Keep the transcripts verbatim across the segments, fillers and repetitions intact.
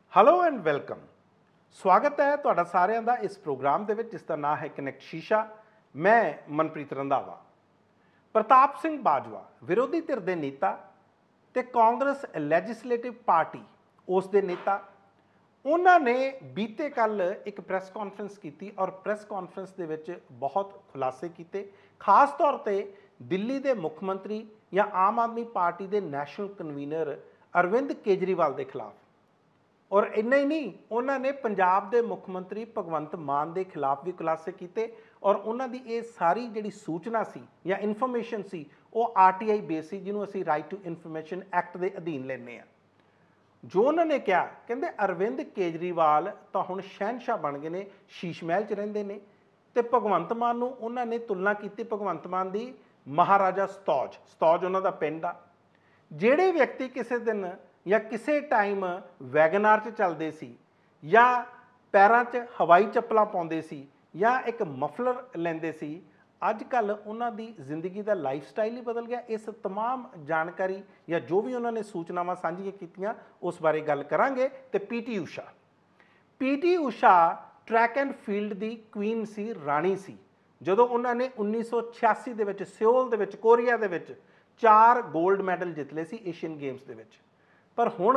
Hello and welcome. स्वागत है तुहाडा सारिਆਂ ਦਾ इस प्रोग्राम ਦੇ ਵਿੱਚ ਜਿਸ ਦਾ ਨਾਮ ਹੈ ਕਨੈਕਟ ਸ਼ੀਸ਼ਾ। मैं मनप्रीत रंधावा। प्रताप सिंह बाजवा विरोधी धिर के नेता ते कांग्रेस लैजिसलेटिव पार्टी उस दे नेता उन्होंने बीते कल एक प्रैस कॉन्फ्रेंस की और प्रैस कॉन्फ्रेंस दे विच बहुत खुलासे किए, खास तौर पर दिल्ली के मुख मंत्री या आम आदमी पार्टी के नैशनल कन्वीनर अरविंद केजरीवाल के खिलाफ। और इन्ना ही नहीं, उन्होंने पंजाब के मुख मंत्री भगवंत मान के खिलाफ भी खुलासे किए और उन्होंने ये सारी जी सूचना सी या इन्फॉर्मेशन सी वो आर टी आई बेस सी, जिन्होंने असी राइट टू इन्फॉर्मेशन एक्ट के अधीन लेने आ। जो उन्होंने कहा, कहते अरविंद केजरीवाल तो हुण शहनशाह बन गए ने, शीश महल च रहिंदे ने ते भगवंत मान नूं उन्होंने तुलना की भगवंत मान की महाराजा सतौज सतौज उन्हों का पिंड आ। जिहड़े व्यक्ति किसी दिन या किसी टाइम वैगनार च चलते सी या पैरों च हवाई चप्पलां पाउंदे सी या एक मफलर लेंदे सी, अजकल उन्हां दी जिंदगी का लाइफ स्टाइल ही बदल गया। इस तमाम जानकारी या जो भी उन्होंने सूचनावां सांझियां कीतियां उस बारे गल करांगे। ते P T Usha P T Usha track and field की क्वीन सी, राणी सी। जदों उन्होंने उन्नीस सौ छियासी दे विच सियोल दे विच कोरिया दे विच चार गोल्ड मैडल जित ले सी एशियन गेम्स दे विच। पर हुण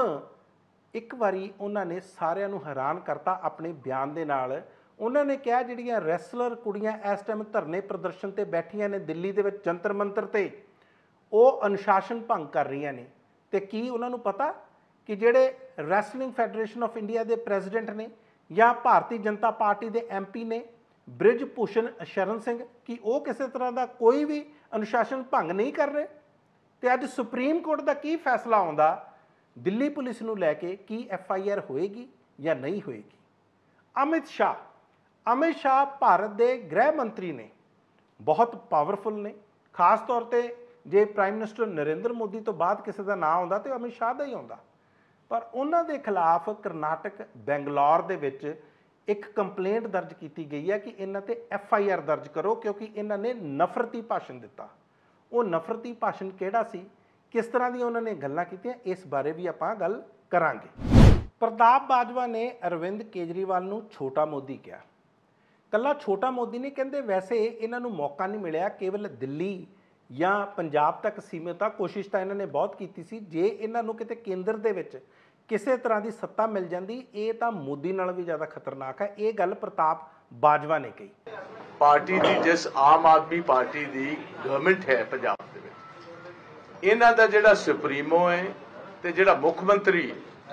एक बारी उन्होंने सारिਆਂ ਨੂੰ हैरान करता अपने बयान के नाल। उन्होंने कहा जिहड़ियां रैसलर कुड़ियां इस टाइम धरने प्रदर्शन ते बैठियां ने दिल्ली दे विच जंतर मंतर ते, वो अनुशासन भंग कर रही ने। ते की उन्होंने पता कि जिहड़े रैसलिंग फैडरेशन ऑफ इंडिया के प्रेजिडेंट ने या भारतीय जनता पार्टी के एम पी ने ब्रिज भूषण शरण सिंह, कि वो किसी तरह का कोई भी अनुशासन भंग नहीं कर रहे। तो अज सुप्रीम कोर्ट का की फैसला आउंदा, दिल्ली पुलिस नूं लैके की एफ आई आर होएगी या नहीं होएगी। अमित शाह अमित शाह भारत के गृह मंत्री ने, बहुत पावरफुल ने। खास तौर पर जे प्राइम मिनिस्टर नरेंद्र मोदी तो बाद किसी का नाम आता तो अमित शाह का ही आता। पर उन्हों के खिलाफ करनाटक बेंगलौर दे विच एक कंप्लेंट दर्ज की गई है कि इन्हां ते एफ आई आर दर्ज करो, क्योंकि इन्होंने नफरती भाषण दिता। वो नफरती भाषण किहड़ा सी, किस तरह दी उन्होंने गल्लां कीतियां, इस बारे भी आपां गल करांगे। प्रताप बाजवा ने अरविंद केजरीवाल नूं छोटा मोदी कहा। कल्ला छोटा मोदी ने कहते वैसे इन्हां नूं मौका नहीं मिलिया, केवल दिल्ली या पंजाब तक सीमित आ। कोशिश तो इन्होंने बहुत की सी, जे इन्हां नूं किते केंद्र दे विच किसी तरह की सत्ता मिल जाती, ये तो मोदी नालों भी ज़्यादा खतरनाक है। ये गल प्रताप बाजवा ने कही। पार्टी की जिस आम आदमी पार्टी की गवर्नमेंट है पंजाब दे विच, इन्हां दा जिहड़ा सुप्रीमो है ते जिहड़ा मुख मंत्री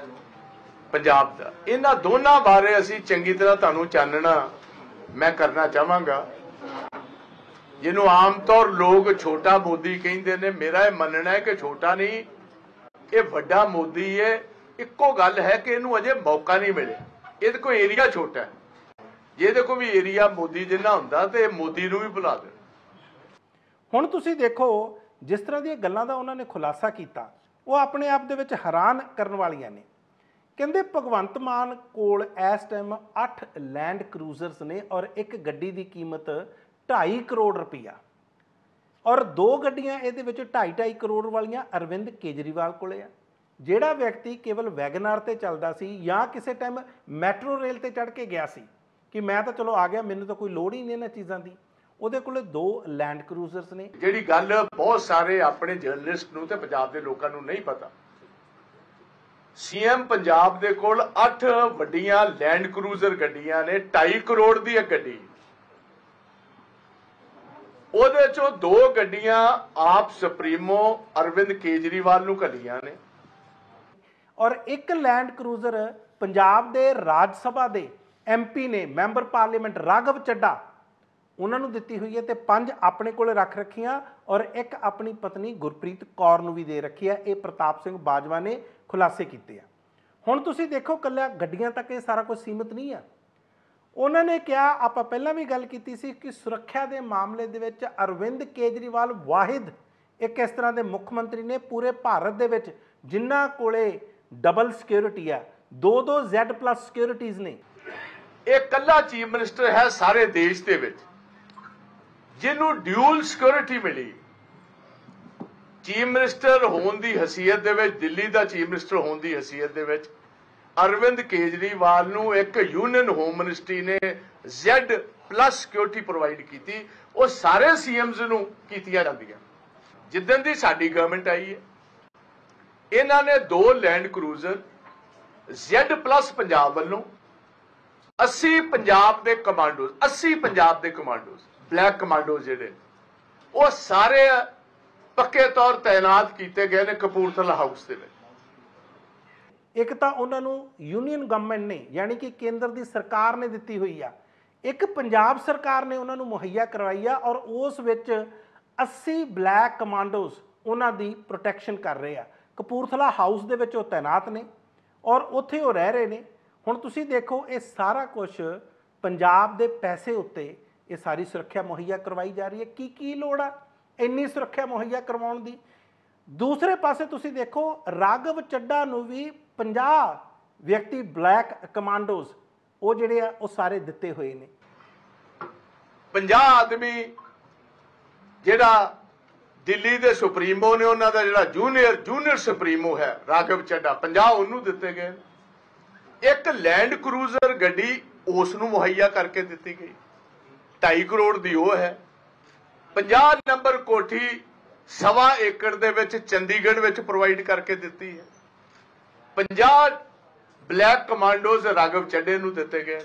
पंजाब दा, इन्हां दोनों बारे असीं चंगी तरह तुहानूं चानना मैं करना चाहांगा। जिन्हों आम तौर लोग छोटा मोदी कहते हैं, मेरा यह मनना है कि छोटा नहीं, ये वड्डा मोदी है। इक्को गल है कि इनू अजे मौका नहीं मिले, ये कोई एरिया छोटा है। जे देखो भी एरिया मोदी जिन्ना हुंदा ते मोदी नूं भी बुला दे। हुण तुसीं देखो जिस तरह दी गल्लां दा उन्होंने खुलासा किया, वो अपने आप दे विच हैरान करन वालियां ने। कहंदे भगवंत मान कोल इस टाइम अठ लैंड क्रूजरस ने और एक गड्डी की कीमत ढाई करोड़ रुपया, और दो गड्डियां इहदे विच ढाई ढाई करोड़ वालियां अरविंद केजरीवाल कोले आ। जिहड़ा व्यक्ति केवल वैगनार ते चलदा सी या किसी टाइम मैट्रो रेल ते चढ़ के गया सी कि मैं तो चलो आ गया, मैनूं तो कोई लोड़ ही नहीं इन्हां चीज़ां दी, ਉਹਦੇ ਕੋਲੇ दो लैंड क्रूजरस ने। ਜਿਹੜੀ ਗੱਲ बहुत सारे अपने जर्नलिस्ट ਨੂੰ ਤੇ ਪੰਜਾਬ ਦੇ ਲੋਕਾਂ ਨੂੰ नहीं पता, सीएम पंजाब ਦੇ ਕੋਲ अठ ਵੱਡੀਆਂ लैंड क्रूजर ਗੱਡੀਆਂ ਨੇ, ढाई करोड़ ਦੀ ਇੱਕ ਗੱਡੀ, ਉਹਦੇ ਚੋਂ दो ਗੱਡੀਆਂ ਆਪ ਸੁਪਰੀਮੋ अरविंद केजरीवाल ਨੂੰ ਘੱਲੀਆਂ ने, और एक लैंड क्रूजर पंजाब के राज सभा के एम पी ने, मैंबर पार्लीमेंट राघव चड्डा, उन्होंने दी हुई है। तो पंज अपने को रख रखियां और एक अपनी पत्नी गुरप्रीत कौर नूं भी दे रखी है। ये प्रताप सिंह बाजवा ने खुलासे किए हैं। हुण तुसीं देखो कल्ला गड्डियां तक ये सारा कुछ सीमित नहीं है। उन्होंने कहा, आपां पहलां भी गल कीती सी कि सुरक्षा के मामले दे विच अरविंद केजरीवाल वाहिद एक इस तरह के मुख मंत्री ने पूरे भारत दे विच जिन्हां कोले डबल सिक्योरिटी है, दो दो जैड प्लस सिक्योरिटीज़ ने। एक कल्ला चीफ मिनिस्टर है सारे देश दे विच जिन्हों ड्यूल सिक्योरिटी मिली। चीफ मिनिस्टर होने की हैसीयत दे विच, दिल्ली का चीफ मिनिस्टर होने की हैसीयत दे विच ਅਰਵਿੰਦ ਕੇਜਰੀਵਾਲ ਨੂੰ ਇੱਕ ਯੂਨੀਅਨ ਹੋਮ ਮਿਨਿਸਟਰੀ ਨੇ ਜ਼ੈਡ ਪਲੱਸ ਸਿਕਿਉਰਿਟੀ ਪ੍ਰੋਵਾਈਡ ਕੀਤੀ, ਉਹ ਸਾਰੇ ਸੀਐਮਜ਼ ਨੂੰ ਕੀਤੀਆਂ ਜਾਂਦੀਆਂ। ਜਿੱਦਣ ਦੀ ਸਾਡੀ ਗਵਰਨਮੈਂਟ ਆਈ ਹੈ, ਇਹਨਾਂ ਨੇ ਦੋ Land Cruiser Z plus Punjab ਵੱਲੋਂ अस्सी पंजाब ਦੇ ਕਮਾਂਡੋਜ਼ अस्सी ਪੰਜਾਬ ਦੇ ਕਮਾਂਡੋਜ਼ ਬਲੈਕ ਕਮਾਂਡੋਜ਼ ਜਿਹੜੇ ਉਹ ਸਾਰੇ ਪੱਕੇ ਤੌਰ ਤਾਇਨਾਤ ਕੀਤੇ ਗਏ ਨੇ ਕਪੂਰਥਲਾ ਹਾਊਸ ਦੇ ਵਿੱਚ। ਇੱਕ ਤਾਂ ਉਹਨਾਂ ਨੂੰ ਯੂਨੀਅਨ ਗਵਰਨਮੈਂਟ ਨੇ ਯਾਨੀ ਕਿ ਕੇਂਦਰ ਦੀ ਸਰਕਾਰ ਨੇ ਦਿੱਤੀ ਹੋਈ ਆ, ਇੱਕ ਪੰਜਾਬ ਸਰਕਾਰ ਨੇ ਉਹਨਾਂ ਨੂੰ ਮੁਹੱਈਆ ਕਰਵਾਈ ਆ, ਔਰ ਉਸ ਵਿੱਚ अस्सी ਬਲੈਕ ਕਮਾਂਡੋਜ਼ ਉਹਨਾਂ ਦੀ ਪ੍ਰੋਟੈਕਸ਼ਨ ਕਰ ਰਹੇ ਆ। ਕਪੂਰਥਲਾ ਹਾਊਸ ਦੇ ਵਿੱਚ ਉਹ ਤਾਇਨਾਤ ਨੇ ਔਰ ਉੱਥੇ ਉਹ ਰਹਿ ਰਹੇ ਨੇ। ਹੁਣ ਤੁਸੀਂ ਦੇਖੋ ਇਹ ਸਾਰਾ ਕੁਝ ਪੰਜਾਬ ਦੇ ਪੈਸੇ ਉੱਤੇ ਇਹ ਸਾਰੀ ਸੁਰੱਖਿਆ ਮੁਹੱਈਆ ਕਰਵਾਈ ਜਾ ਰਹੀ ਹੈ। ਕੀ ਕੀ ਲੋੜ ਆ ਇੰਨੀ ਸੁਰੱਖਿਆ ਮੁਹੱਈਆ ਕਰਵਾਉਣ ਦੀ? ਦੂਸਰੇ ਪਾਸੇ ਤੁਸੀਂ ਦੇਖੋ ਰਾਘਵ ਚੱਡਾ ਨੂੰ ਵੀ ਪੰਜਾਹ ਵਿਅਕਤੀ ਬਲੈਕ ਕਮਾਂਡੋਜ਼ ਉਹ ਜਿਹੜੇ ਆ ਉਹ ਸਾਰੇ ਦਿੱਤੇ ਹੋਏ ਨੇ। ਪੰਜਾਹ ਆਦਮੀ ਜਿਹੜਾ ਦਿੱਲੀ ਦੇ ਸੁਪਰੀਮੋ ਨੇ ਉਹਨਾਂ ਦਾ ਜਿਹੜਾ ਜੂਨੀਅਰ ਜੂਨੀਅਰ ਸੁਪਰੀਮੋ ਹੈ ਰਾਘਵ ਚੱਡਾ, ਪੰਜਾਹ ਉਹਨੂੰ ਦਿੱਤੇ ਗਏ। ਇੱਕ ਲੈਂਡ ਕਰੂਜ਼ਰ ਗੱਡੀ ਉਸ ਨੂੰ ਮੁਹੱਈਆ ਕਰਕੇ ਦਿੱਤੀ ਗਈ, ਢਾਈ ਕਰੋੜ ਦੀ ਉਹ ਹੈ। ਪੰਜਾਹ ਨੰਬਰ ਕੋਠੀ ਸਵਾ ਏਕੜ ਦੇ ਵਿੱਚ ਚੰਡੀਗੜ੍ਹ ਵਿੱਚ ਪ੍ਰੋਵਾਈਡ ਕਰਕੇ ਦਿੱਤੀ ਹੈ। ਪੰਜਾਹ ਬਲੈਕ ਕਮਾਂਡੋਜ਼ ਰਾਘਵ ਚੱਡੇ ਨੂੰ ਦਿੱਤੇ ਗਏ।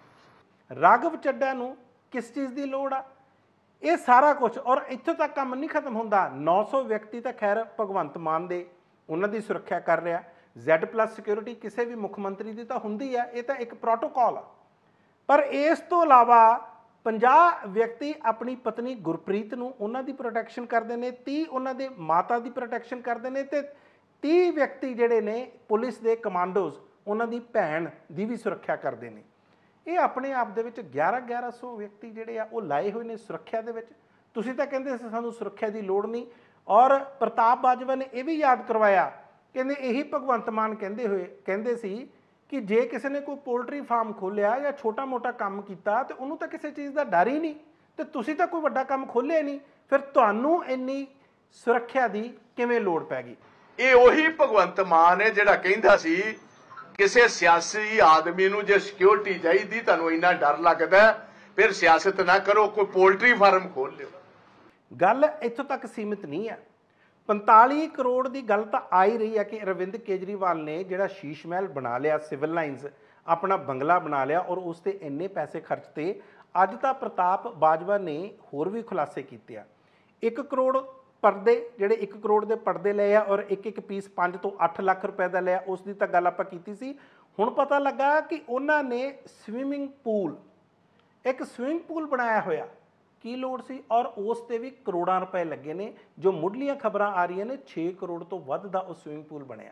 ਰਾਘਵ ਚੱਡਾ ਨੂੰ ਕਿਸ ਚੀਜ਼ ਦੀ ਲੋੜ ਆ? ਇਹ ਸਾਰਾ ਕੁਝ, ਔਰ ਇੱਥੋਂ ਤੱਕ ਕੰਮ ਨਹੀਂ ਖਤਮ ਹੁੰਦਾ। ਨੌ ਸੌ ਵਿਅਕਤੀ ਤਾਂ ਖੈਰ ਭਗਵੰਤ ਮਾਨ ਦੇ ਉਹਨਾਂ ਦੀ ਸੁਰੱਖਿਆ ਕਰ ਰਿਹਾ। ਜ਼ੈਡ ਪਲੱਸ ਸਿਕਿਉਰਿਟੀ ਕਿਸੇ ਵੀ ਮੁੱਖ ਮੰਤਰੀ ਦੀ ਤਾਂ ਹੁੰਦੀ ਹੈ, ਇਹ ਤਾਂ ਇੱਕ ਪ੍ਰੋਟੋਕਾਲ ਆ। ਪਰ ਇਸ ਤੋਂ ਇਲਾਵਾ ਪੰਜਾਹ ਵਿਅਕਤੀ ਆਪਣੀ ਪਤਨੀ ਗੁਰਪ੍ਰੀਤ ਨੂੰ ਉਹਨਾਂ ਦੀ ਪ੍ਰੋਟੈਕਸ਼ਨ ਕਰਦੇ ਨੇ, ਤੀਹ ਉਹਨਾਂ ਦੇ ਮਾਤਾ ਦੀ ਪ੍ਰੋਟੈਕਸ਼ਨ ਕਰਦੇ ਨੇ, ਤੇ ਤੀਹ ਵਿਅਕਤੀ ਜਿਹੜੇ ਨੇ ਪੁਲਿਸ ਦੇ ਕਮਾਂਡੋਜ਼ ਉਹਨਾਂ ਦੀ ਭੈਣ ਦੀ ਵੀ ਸੁਰੱਖਿਆ ਕਰਦੇ ਨੇ। ਇਹ ਆਪਣੇ ਆਪ ਦੇ ਵਿੱਚ ਗਿਆਰਾਂ ਗਿਆਰਾਂ ਸੌ ਵਿਅਕਤੀ ਜਿਹੜੇ ਆ ਉਹ ਲਾਏ ਹੋਏ ਨੇ ਸੁਰੱਖਿਆ ਦੇ ਵਿੱਚ। ਤੁਸੀਂ ਤਾਂ ਕਹਿੰਦੇ ਸੀ ਸਾਨੂੰ ਸੁਰੱਖਿਆ ਦੀ ਲੋੜ ਨਹੀਂ, ਔਰ ਪ੍ਰਤਾਪ ਬਾਜਵਾ ਨੇ ਇਹ ਵੀ ਯਾਦ ਕਰਵਾਇਆ, ਕਹਿੰਦੇ ਇਹੀ ਭਗਵੰਤ ਮਾਨ ਕਹਿੰਦੇ ਹੋਏ ਕਹਿੰਦੇ ਸੀ ਕਿ ਜੇ ਕਿਸੇ ਨੇ ਕੋਈ ਪੋਲਟਰੀ ਫਾਰਮ ਖੋਲ੍ਹਿਆ ਜਾਂ ਛੋਟਾ ਮੋਟਾ ਕੰਮ ਕੀਤਾ ਤੇ ਉਹਨੂੰ ਤਾਂ ਕਿਸੇ ਚੀਜ਼ ਦਾ ਡਰ ਹੀ ਨਹੀਂ, ਤੇ ਤੁਸੀਂ ਤਾਂ ਕੋਈ ਵੱਡਾ ਕੰਮ ਖੋਲ੍ਹਿਆ ਨਹੀਂ, ਫਿਰ ਤੁਹਾਨੂੰ ਇੰਨੀ ਸੁਰੱਖਿਆ ਦੀ ਕਿਵੇਂ ਲੋੜ ਪੈ ਗਈ? ਇਹ ਉਹੀ ਭਗਵੰਤ ਮਾਨ ਹੈ ਜਿਹੜਾ ਕਹਿੰਦਾ ਸੀ ਕਿਸੇ ਸਿਆਸੀ ਆਦਮੀ ਨੂੰ ਜੇ ਸਿਕਿਉਰਿਟੀ ਚਾਹੀਦੀ, ਤੁਹਾਨੂੰ ਇੰਨਾ ਡਰ ਲੱਗਦਾ, ਫਿਰ ਸਿਆਸਤ ਨਾ ਕਰੋ, ਕੋਈ ਪੋਲਟਰੀ ਫਾਰਮ ਖੋਲ ਲਿਓ। ਗੱਲ ਇੱਥੋਂ ਤੱਕ ਸੀਮਿਤ ਨਹੀਂ ਹੈ। ਪੰਤਾਲੀ ਕਰੋੜ ਦੀ ਗੱਲ ਤਾਂ ਆ ਹੀ ਰਹੀ ਹੈ ਕਿ ਅਰਵਿੰਦ ਕੇਜਰੀਵਾਲ ਨੇ ਜਿਹੜਾ ਸ਼ੀਸ਼ ਮਹਿਲ ਬਣਾ ਲਿਆ, ਸਿਵਲ ਲਾਈਨਸ ਆਪਣਾ ਬੰਗਲਾ ਬਣਾ ਲਿਆ, ਔਰ ਉਸ ਤੇ ਇੰਨੇ ਪੈਸੇ ਖਰਚਤੇ। ਅੱਜ ਤਾਂ ਪ੍ਰਤਾਪ ਬਾਜਵਾ ਨੇ ਹੋਰ ਵੀ ਖੁਲਾਸੇ ਕੀਤੇ ਆ। ਇੱਕ ਕਰੋੜ ਪਰਦੇ ਜਿਹੜੇ ਇੱਕ ਕਰੋੜ ਦੇ ਪਰਦੇ ਲਏ ਆ, ਔਰ ਇੱਕ ਇੱਕ ਪੀਸ ਪੰਜ ਤੋਂ ਅੱਠ ਲੱਖ ਰੁਪਏ ਦਾ ਲਿਆ, ਉਸ ਦੀ ਤਾਂ ਗੱਲ ਆਪਾਂ ਕੀਤੀ ਸੀ। ਹੁਣ ਪਤਾ ਲੱਗਾ ਕਿ ਉਹਨਾਂ ਨੇ ਸਵਿਮਿੰਗ ਪੂਲ ਇੱਕ ਸਵਿਮਿੰਗ ਪੂਲ ਬਣਾਇਆ ਹੋਇਆ। ਕੀ ਲੋੜ ਸੀ? ਔਰ ਉਸ ਤੇ ਵੀ ਕਰੋੜਾਂ ਰੁਪਏ ਲੱਗੇ ਨੇ। ਜੋ ਮੁੱਢਲੀਆਂ ਖਬਰਾਂ ਆ ਰਹੀਆਂ ਨੇ ਛੇ ਕਰੋੜ ਤੋਂ ਵੱਧ ਦਾ ਉਹ ਸਵਿਮਿੰਗ ਪੂਲ ਬਣਿਆ।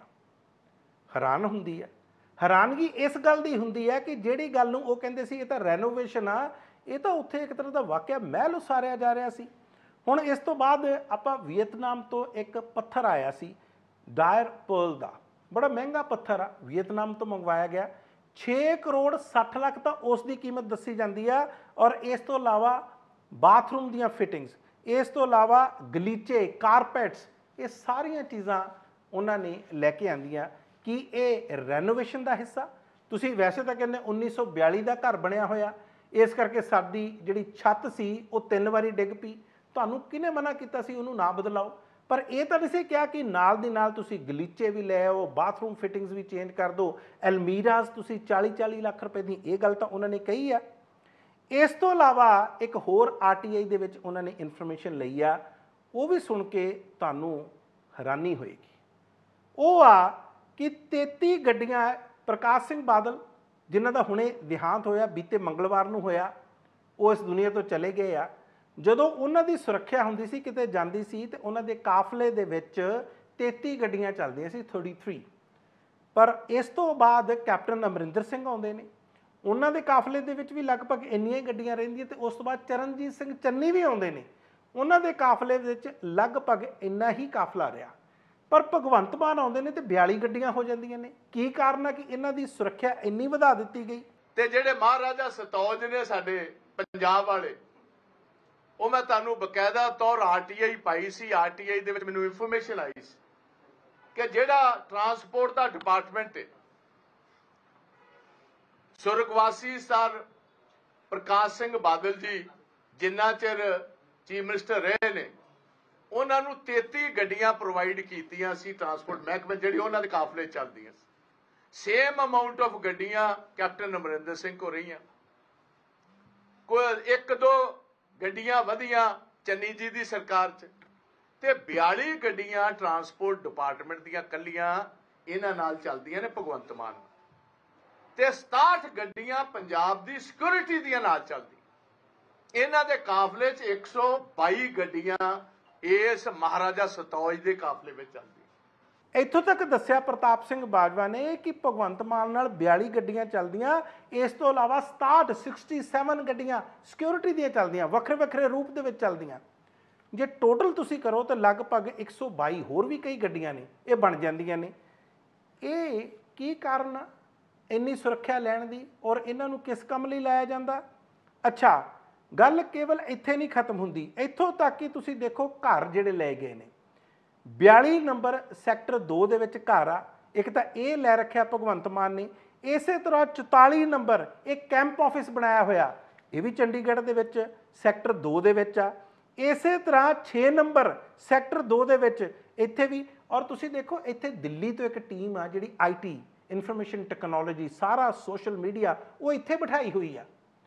ਹੈਰਾਨ ਹੁੰਦੀ ਹੈ। ਹੈਰਾਨਗੀ ਇਸ ਗੱਲ ਦੀ ਹੁੰਦੀ ਹੈ ਕਿ ਜਿਹੜੀ ਗੱਲ ਨੂੰ ਉਹ ਕਹਿੰਦੇ ਸੀ ਇਹ ਤਾਂ ਰੈਨੋਵੇਸ਼ਨ ਆ, ਇਹ ਤਾਂ ਉੱਥੇ ਇੱਕ ਤਰ੍ਹਾਂ ਦਾ ਵਾਕਿਆ ਮਹਿਲ ਉਸਾਰਿਆ ਜਾ ਰਿਹਾ ਸੀ। ਹੁਣ ਇਸ ਤੋਂ ਬਾਅਦ ਆਪਾਂ ਵੀਅਤਨਾਮ ਤੋਂ ਇੱਕ ਪੱਥਰ ਆਇਆ ਸੀ ਡਾਇਰ ਪਰਲ ਦਾ, ਬੜਾ ਮਹਿੰਗਾ ਪੱਥਰ ਆ, ਵੀਅਤਨਾਮ ਤੋਂ ਮੰਗਵਾਇਆ ਗਿਆ। ਛੇ ਕਰੋੜ ਸੱਠ ਲੱਖ ਤਾਂ ਉਸ ਦੀ ਕੀਮਤ ਦੱਸੀ ਜਾਂਦੀ ਆ। ਔਰ ਇਸ ਤੋਂ ਇਲਾਵਾ ਬਾਥਰੂਮ ਦੀਆਂ ਫਿਟਿੰਗਸ, ਇਸ ਤੋਂ ਇਲਾਵਾ ਗਲੀਚੇ, ਕਾਰਪੈਟਸ, ਇਹ ਸਾਰੀਆਂ ਚੀਜ਼ਾਂ ਉਹਨਾਂ ਨੇ ਲੈ ਕੇ ਆਂਦੀਆਂ। ਕਿ ਇਹ ਰੈਨੋਵੇਸ਼ਨ ਦਾ ਹਿੱਸਾ? ਤੁਸੀਂ ਵੈਸੇ ਤਾਂ ਕਹਿੰਦੇ ਉੱਨੀ ਸੌ ਬਿਆਲੀ ਦਾ ਘਰ ਬਣਿਆ ਹੋਇਆ, ਇਸ ਕਰਕੇ ਸਾਡੀ ਜਿਹੜੀ ਛੱਤ ਸੀ ਉਹ ਤਿੰਨ ਵਾਰੀ ਡਿੱਗ ਪਈ। ਤੁਹਾਨੂੰ ਕਿਹਨੇ ਮਨਾ ਕੀਤਾ ਸੀ ਉਹਨੂੰ ਨਾ ਬਦਲਾਓ? ਪਰ ਇਹ ਤਾਂ ਨਹੀਂ ਸੀ ਕਿਹਾ ਕਿ ਨਾਲ ਦੀ ਨਾਲ ਤੁਸੀਂ ਗਲੀਚੇ ਵੀ ਲੈ ਆਓ, ਬਾਥਰੂਮ ਫਿਟਿੰਗਸ ਵੀ ਚੇਂਜ ਕਰ ਦਿਓ, ਐਲਮੀਰਾਜ਼ ਤੁਸੀਂ ਚਾਲੀ ਚਾਲੀ ਲੱਖ ਰੁਪਏ ਦੀ, ਇਹ ਗੱਲ ਤਾਂ ਉਹਨਾਂ ਨੇ ਕਹੀ ਆ। ਇਸ ਤੋਂ ਇਲਾਵਾ ਇੱਕ ਹੋਰ ਆਰ ਟੀ ਆਈ ਦੇ ਵਿੱਚ ਉਹਨਾਂ ਨੇ ਇਨਫੋਰਮੇਸ਼ਨ ਲਈ ਆ, ਉਹ ਵੀ ਸੁਣ ਕੇ ਤੁਹਾਨੂੰ ਹੈਰਾਨੀ ਹੋਏਗੀ। ਉਹ ਆ ਕਿ ਤੇਤੀ ਗੱਡੀਆਂ ਪ੍ਰਕਾਸ਼ ਸਿੰਘ ਬਾਦਲ ਜਿਨ੍ਹਾਂ ਦਾ ਹੁਣੇ ਦੇਹਾਂਤ ਹੋਇਆ, ਬੀਤੇ ਮੰਗਲਵਾਰ ਨੂੰ ਹੋਇਆ, ਉਹ ਇਸ ਦੁਨੀਆ ਤੋਂ ਚਲੇ ਗਏ ਆ। ਜਦੋਂ ਉਹਨਾਂ ਦੀ ਸੁਰੱਖਿਆ ਹੁੰਦੀ ਸੀ, ਕਿਤੇ ਜਾਂਦੀ ਸੀ, ਤੇ ਉਹਨਾਂ ਦੇ ਕਾਫਲੇ ਦੇ ਵਿੱਚ ਤੇਤੀ ਗੱਡੀਆਂ ਚੱਲਦੀਆਂ ਸੀ, ਤੇਤੀ। ਪਰ ਇਸ ਤੋਂ ਬਾਅਦ ਕੈਪਟਨ ਅਮਰਿੰਦਰ ਸਿੰਘ ਆਉਂਦੇ ਨੇ, ਉਹਨਾਂ ਦੇ ਕਾਫਲੇ ਦੇ ਵਿੱਚ ਵੀ ਲਗਭਗ ਇੰਨੀਆਂ ਹੀ ਗੱਡੀਆਂ ਰਹਿੰਦੀਆਂ, ਤੇ ਉਸ ਤੋਂ ਬਾਅਦ ਚਰਨਜੀਤ ਸਿੰਘ ਚੰਨੀ ਵੀ ਆਉਂਦੇ ਨੇ, ਉਹਨਾਂ ਦੇ ਕਾਫਲੇ ਵਿੱਚ ਲਗਭਗ ਇੰਨਾ ਹੀ ਕਾਫਲਾ ਰਿਹਾ। ਪਰ ਭਗਵੰਤ ਮਾਨ ਆਉਂਦੇ ਨੇ ਤੇ ਬਿਆਲੀ ਗੱਡੀਆਂ ਹੋ ਜਾਂਦੀਆਂ ਨੇ। ਕੀ ਕਾਰਨ ਹੈ ਕਿ ਇਹਨਾਂ ਦੀ ਸੁਰੱਖਿਆ ਇੰਨੀ ਵਧਾ ਦਿੱਤੀ ਗਈ? ਤੇ ਜਿਹੜੇ ਮਹਾਰਾਜਾ ਸਤੌਜ ਨੇ ਸਾਡੇ ਪੰਜਾਬ ਵਾਲੇ, ਉਹ ਮੈਂ ਤੁਹਾਨੂੰ ਬਕਾਇਦਾ ਤੌਰ ਆਰ ਟੀ ਆਈ ਪਾਈ ਸੀ। ਆਰ ਟੀ ਆਈ ਦੇ ਵਿੱਚ ਮੈਨੂੰ ਇਨਫੋਰਮੇਸ਼ਨ ਆਈ ਸੀ ਕਿ ਜਿਹੜਾ ਟਰਾਂਸਪੋਰਟ ਦਾ ਡਿਪਾਰਟਮੈਂਟ ਹੈ ਸੁਰਗਵਾਸੀ ਸਰ ਪ੍ਰਕਾਸ਼ ਸਿੰਘ ਬਾਦਲ ਜੀ ਜਿੰਨਾ ਚਿਰ ਚੀਫ ਮਿਨਿਸਟਰ ਰਹੇ ਨੇ ਉਹਨਾਂ ਨੂੰ ਤੇਤੀ ਗੱਡੀਆਂ ਪ੍ਰੋਵਾਈਡ ਕੀਤੀਆਂ ਸੀ ਟਰਾਂਸਪੋਰਟ ਮਹਿਕਮੇ ਜਿਹੜੀ ਉਹਨਾਂ ਦੇ ਕਾਫਲੇ ਚੱਲਦੀਆਂ ਸੀ। ਸੇਮ ਅਮਾਉਂਟ ਆਫ ਗੱਡੀਆਂ ਕੈਪਟਨ ਅਮਰਿੰਦਰ ਸਿੰਘ ਕੋ ਰਹੀਆਂ। ਕੋਈ ਇੱਕ ਦੋ ਗੱਡੀਆਂ ਵਧੀਆਂ ਚੰਨੀ ਜੀ ਦੀ ਸਰਕਾਰ 'ਚ ਤੇ ਬਿਆਲੀ ਗੱਡੀਆਂ ਟਰਾਂਸਪੋਰਟ ਡਿਪਾਰਟਮੈਂਟ ਦੀਆਂ ਕੱਲੀਆਂ ਇਹਨਾਂ ਨਾਲ ਚੱਲਦੀਆਂ ਨੇ ਭਗਵੰਤ ਮਾਨ ਤੇ ਸਤਾਹਠ ਗੱਡੀਆਂ ਪੰਜਾਬ ਦੀ ਸਿਕਿਉਰਿਟੀ ਦੀਆਂ ਨਾਲ ਚੱਲਦੀ। ਇਹਨਾਂ ਦੇ ਕਾਫਲੇ 'ਚ ਇੱਕ ਸੌ ਬਾਈ ਗੱਡੀਆਂ ਇਸ ਮਹਾਰਾਜਾ ਸਤੌਜ ਦੇ ਕਾਫਲੇ ਵਿੱਚ ਚੱਲਦੀ। ਇੱਥੋਂ ਤੱਕ ਦੱਸਿਆ ਪ੍ਰਤਾਪ ਸਿੰਘ ਬਾਜਵਾ ਨੇ ਕਿ ਭਗਵੰਤ ਮਾਨ ਨਾਲ ਬਿਆਲੀ ਗੱਡੀਆਂ ਚੱਲਦੀਆਂ, ਇਸ ਤੋਂ ਇਲਾਵਾ ਸਤਾਹਠ ਸਤਸਠ ਗੱਡੀਆਂ ਸਿਕਿਉਰਿਟੀ ਦੀਆਂ ਚੱਲਦੀਆਂ, ਵੱਖਰੇ ਵੱਖਰੇ ਰੂਪ ਦੇ ਵਿੱਚ ਚੱਲਦੀਆਂ। ਜੇ ਟੋਟਲ ਤੁਸੀਂ ਕਰੋ ਤਾਂ ਲਗਭਗ ਇੱਕ ਸੌ ਬਾਈ ਹੋਰ ਵੀ ਕਈ ਗੱਡੀਆਂ ਨੇ ਇਹ ਬਣ ਜਾਂਦੀਆਂ ਨੇ। ਇਹ ਕੀ ਕਾਰਨ ਆ ਇੰਨੀ ਸੁਰੱਖਿਆ ਲੈਣ ਦੀ ਔਰ ਇਹਨਾਂ ਨੂੰ ਕਿਸ ਕੰਮ ਲਈ ਲਾਇਆ ਜਾਂਦਾ? ਅੱਛਾ, ਗੱਲ ਕੇਵਲ ਇੱਥੇ ਨਹੀਂ ਖਤਮ ਹੁੰਦੀ। ਇੱਥੋਂ ਤੱਕ ਕਿ ਤੁਸੀਂ ਦੇਖੋ ਘਰ ਜਿਹੜੇ ਲੈ ਗਏ ਨੇ, ਬਿਆਲੀ ਨੰਬਰ ਸੈਕਟਰ ਦੋ ਦੇ ਵਿੱਚ ਘਰ ਆ, ਇੱਕ ਤਾਂ ਇਹ ਲੈ ਰੱਖਿਆ ਭਗਵੰਤ ਮਾਨ ਨੇ। ਇਸੇ ਤਰ੍ਹਾਂ ਚੁਤਾਲੀ ਨੰਬਰ ਇੱਕ ਕੈਂਪ ਆਫਿਸ ਬਣਾਇਆ ਹੋਇਆ, ਇਹ ਵੀ ਚੰਡੀਗੜ੍ਹ ਦੇ ਵਿੱਚ ਸੈਕਟਰ ਦੋ ਦੇ ਵਿੱਚ ਆ। ਇਸੇ ਤਰ੍ਹਾਂ ਛੇ ਨੰਬਰ ਸੈਕਟਰ ਦੋ ਦੇ ਵਿੱਚ ਇੱਥੇ ਵੀ। ਔਰ ਤੁਸੀਂ ਦੇਖੋ ਇੱਥੇ ਦਿੱਲੀ ਤੋਂ ਇੱਕ ਟੀਮ ਆ ਜਿਹੜੀ ਆਈ ਟੀ ਇਨਫੋਰਮੇਸ਼ਨ ਟੈਕਨੋਲੋਜੀ ਸਾਰਾ ਸੋਸ਼ਲ ਮੀਡੀਆ ਉਹ ਇੱਥੇ ਬਿਠਾਈ ਹੋਈ ਆ।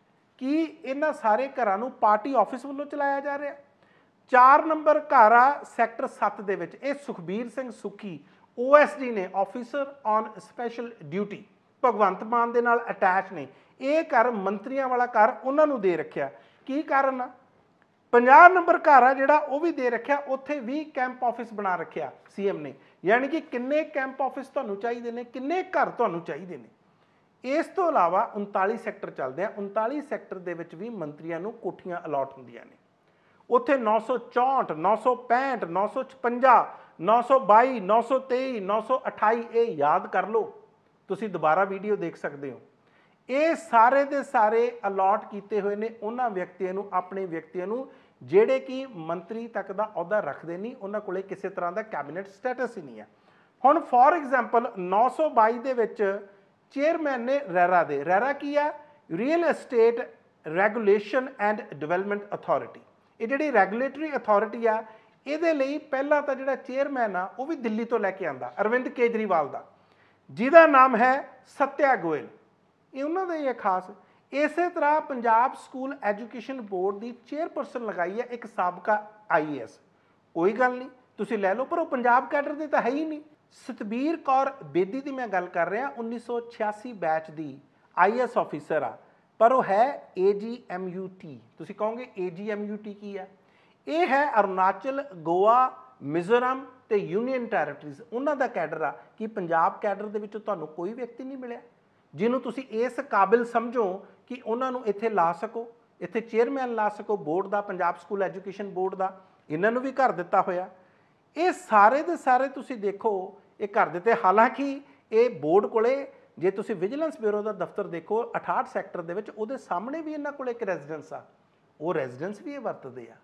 ਕੀ ਇਹਨਾਂ ਸਾਰੇ ਘਰਾਂ ਨੂੰ ਪਾਰਟੀ ਆਫਿਸ ਵੱਲੋਂ ਚਲਾਇਆ ਜਾ ਰਿਹਾ? ਚਾਰ ਨੰਬਰ ਘਰ ਆ ਸੈਕਟਰ ਸੱਤ ਦੇ ਵਿੱਚ, ਇਹ Sukhbir Singh Sukhi O S D ਨੇ, officer on special duty, Bhagwant Mann ਦੇ ਨਾਲ ਅਟੈਚ ਨੇ। ਇਹ ਘਰ ਮੰਤਰੀਆਂ ਵਾਲਾ ਘਰ ਉਹਨਾਂ ਨੂੰ ਦੇ ਰੱਖਿਆ। ਕੀ ਕਾਰਨ ਆ? ਪੰਜਾਹ ਨੰਬਰ ਘਰ ਆ ਜਿਹੜਾ ਉਹ ਵੀ ਦੇ ਰੱਖਿਆ, ਉੱਥੇ ਵੀ ਕੈਂਪ ਆਫਿਸ ਬਣਾ ਰੱਖਿਆ ਸੀ ਐਮ ਨੇ। ਯਾਨੀ ਕਿ ਕਿੰਨੇ ਕੈਂਪ ਆਫਿਸ ਤੁਹਾਨੂੰ ਚਾਹੀਦੇ ਨੇ, ਕਿੰਨੇ ਘਰ ਤੁਹਾਨੂੰ ਚਾਹੀਦੇ ਨੇ। ਇਸ ਤੋਂ ਇਲਾਵਾ ਉਨਤਾਲੀ ਸੈਕਟਰ ਚੱਲਦੇ ਆ, ਉਨਤਾਲੀ ਸੈਕਟਰ ਦੇ ਵਿੱਚ ਵੀ ਮੰਤਰੀਆਂ ਨੂੰ ਕੋਠੀਆਂ ਅਲਾਟ ਹੁੰਦੀਆਂ ਨੇ। ਉੱਥੇ ਨੌ ਸੌ ਚੌਂਹਠ, ਨੌ ਸੌ ਪੈਂਹਠ, ਨੌ ਸੌ ਛਪੰਜਾ, ਨੌ ਸੌ ਬਾਈ, ਨੌ ਸੌ ਤੇਈ, ਨੌ ਸੌ ਅਠਾਈ, ਇਹ ਯਾਦ ਕਰ ਲਓ, ਤੁਸੀਂ ਦੁਬਾਰਾ ਵੀਡੀਓ ਦੇਖ ਸਕਦੇ ਹੋ। ਇਹ ਸਾਰੇ ਦੇ ਸਾਰੇ ਅਲਾਟ ਕੀਤੇ ਹੋਏ ਨੇ ਉਹਨਾਂ ਵਿਅਕਤੀਆਂ ਨੂੰ, ਆਪਣੇ ਵਿਅਕਤੀਆਂ ਨੂੰ ਜਿਹੜੇ ਕਿ ਮੰਤਰੀ ਤੱਕ ਦਾ ਅਹੁਦਾ ਰੱਖਦੇ ਨਹੀਂ, ਉਹਨਾਂ ਕੋਲੇ ਕਿਸੇ ਤਰ੍ਹਾਂ ਦਾ ਕੈਬਨਿਟ ਸਟੇਟਸ ਹੀ ਨਹੀਂ ਹੈ। ਹੁਣ ਫੋਰ ਐਗਜ਼ਾਮਪਲ ਨੌ ਸੌ ਬਾਈ ਦੇ ਵਿੱਚ ਚੇਅਰਮੈਨ ਨੇ ਰੈਰਾ ਦੇ। ਰੈਰਾ ਕੀ ਆ? Real estate regulation and development authority. ਇਹ ਜਿਹੜੀ ਰੈਗੂਲੇਟਰੀ ਅਥਾਰਟੀ ਆ, ਇਹਦੇ ਲਈ ਪਹਿਲਾਂ ਤਾਂ ਜਿਹੜਾ ਚੇਅਰਮੈਨ ਆ ਉਹ ਵੀ ਦਿੱਲੀ ਤੋਂ ਲੈ ਕੇ ਆਂਦਾ, ਅਰਵਿੰਦ ਕੇਜਰੀਵਾਲ ਦਾ, ਜਿਹਦਾ ਨਾਮ ਹੈ ਸੱਤਿਆ ਗੋਇਲ। ਇਹ ਉਹਨਾਂ ਦਾ ਹੀ ਹੈ ਖਾਸ। ਇਸੇ ਤਰ੍ਹਾਂ ਪੰਜਾਬ ਸਕੂਲ ਐਜੂਕੇਸ਼ਨ ਬੋਰਡ ਦੀ ਚੇਅਰਪਰਸਨ ਲਗਾਈ ਹੈ ਇੱਕ ਸਾਬਕਾ ਆਈ ਏ ਐਸ। ਕੋਈ ਗੱਲ ਨਹੀਂ, ਤੁਸੀਂ ਲੈ ਲਓ, ਪਰ ਉਹ ਪੰਜਾਬ ਕੈਡਰ ਦੇ ਤਾਂ ਹੈ ਹੀ ਨਹੀਂ। ਸਤਬੀਰ ਕੌਰ ਬੇਦੀ ਦੀ ਮੈਂ ਗੱਲ ਕਰ ਰਿਹਾ, ਉੱਨੀ ਸੌ ਛਿਆਸੀ ਬੈਚ ਦੀ ਆਈ ਏ ਐਸ ਆਫਿਸਰ ਆ, ਪਰ ਉਹ ਹੈ ਏ ਜੀ ਐਮ ਯੂ ਟੀ। ਤੁਸੀਂ ਕਹੋਗੇ ਏ ਜੀ ਐਮ ਯੂ ਟੀ ਕੀ ਆ? ਇਹ ਹੈ ਅਰੁਣਾਚਲ, ਗੋਆ, ਮਿਜ਼ੋਰਮ ਤੇ ਯੂਨੀਅਨ ਟੈਰੀਟਰੀਜ਼, ਉਹਨਾਂ ਦਾ ਕੈਡਰ ਆ। ਕਿ ਪੰਜਾਬ ਕੈਡਰ ਦੇ ਵਿੱਚੋਂ ਤੁਹਾਨੂੰ ਕੋਈ ਵਿਅਕਤੀ ਨਹੀਂ ਮਿਲਿਆ ਜਿਹਨੂੰ ਤੁਸੀਂ ਇਸ ਕਾਬਿਲ ਸਮਝੋ ਕਿ ਉਹਨਾਂ ਨੂੰ ਇੱਥੇ ਲਾ ਸਕੋ, ਇੱਥੇ ਚੇਅਰਮੈਨ ਲਾ ਸਕੋ ਬੋਰਡ ਦਾ, ਪੰਜਾਬ ਸਕੂਲ ਐਜੂਕੇਸ਼ਨ ਬੋਰਡ ਦਾ? ਇਹਨਾਂ ਨੂੰ ਵੀ ਘਰ ਦਿੱਤਾ ਹੋਇਆ। ਇਹ ਸਾਰੇ ਦੇ ਸਾਰੇ ਤੁਸੀਂ ਦੇਖੋ ਇਹ ਘਰ ਦਿੱਤੇ। ਹਾਲਾਂਕਿ ਇਹ ਬੋਰਡ ਕੋਲੇ ਜੇ ਤੁਸੀਂ ਵਿਜੀਲੈਂਸ ਬਿਊਰੋ ਦਾ ਦਫ਼ਤਰ ਦੇਖੋ ਅਠਾਹਠ ਸੈਕਟਰ ਦੇ ਵਿੱਚ, ਉਹਦੇ ਸਾਹਮਣੇ ਵੀ ਇਹਨਾਂ ਕੋਲ ਇੱਕ ਰੈਜ਼ੀਡੈਂਸ ਆ, ਉਹ ਰੈਜ਼ੀਡੈਂਸ ਵੀ ਇਹ ਵਰਤਦੇ ਆ।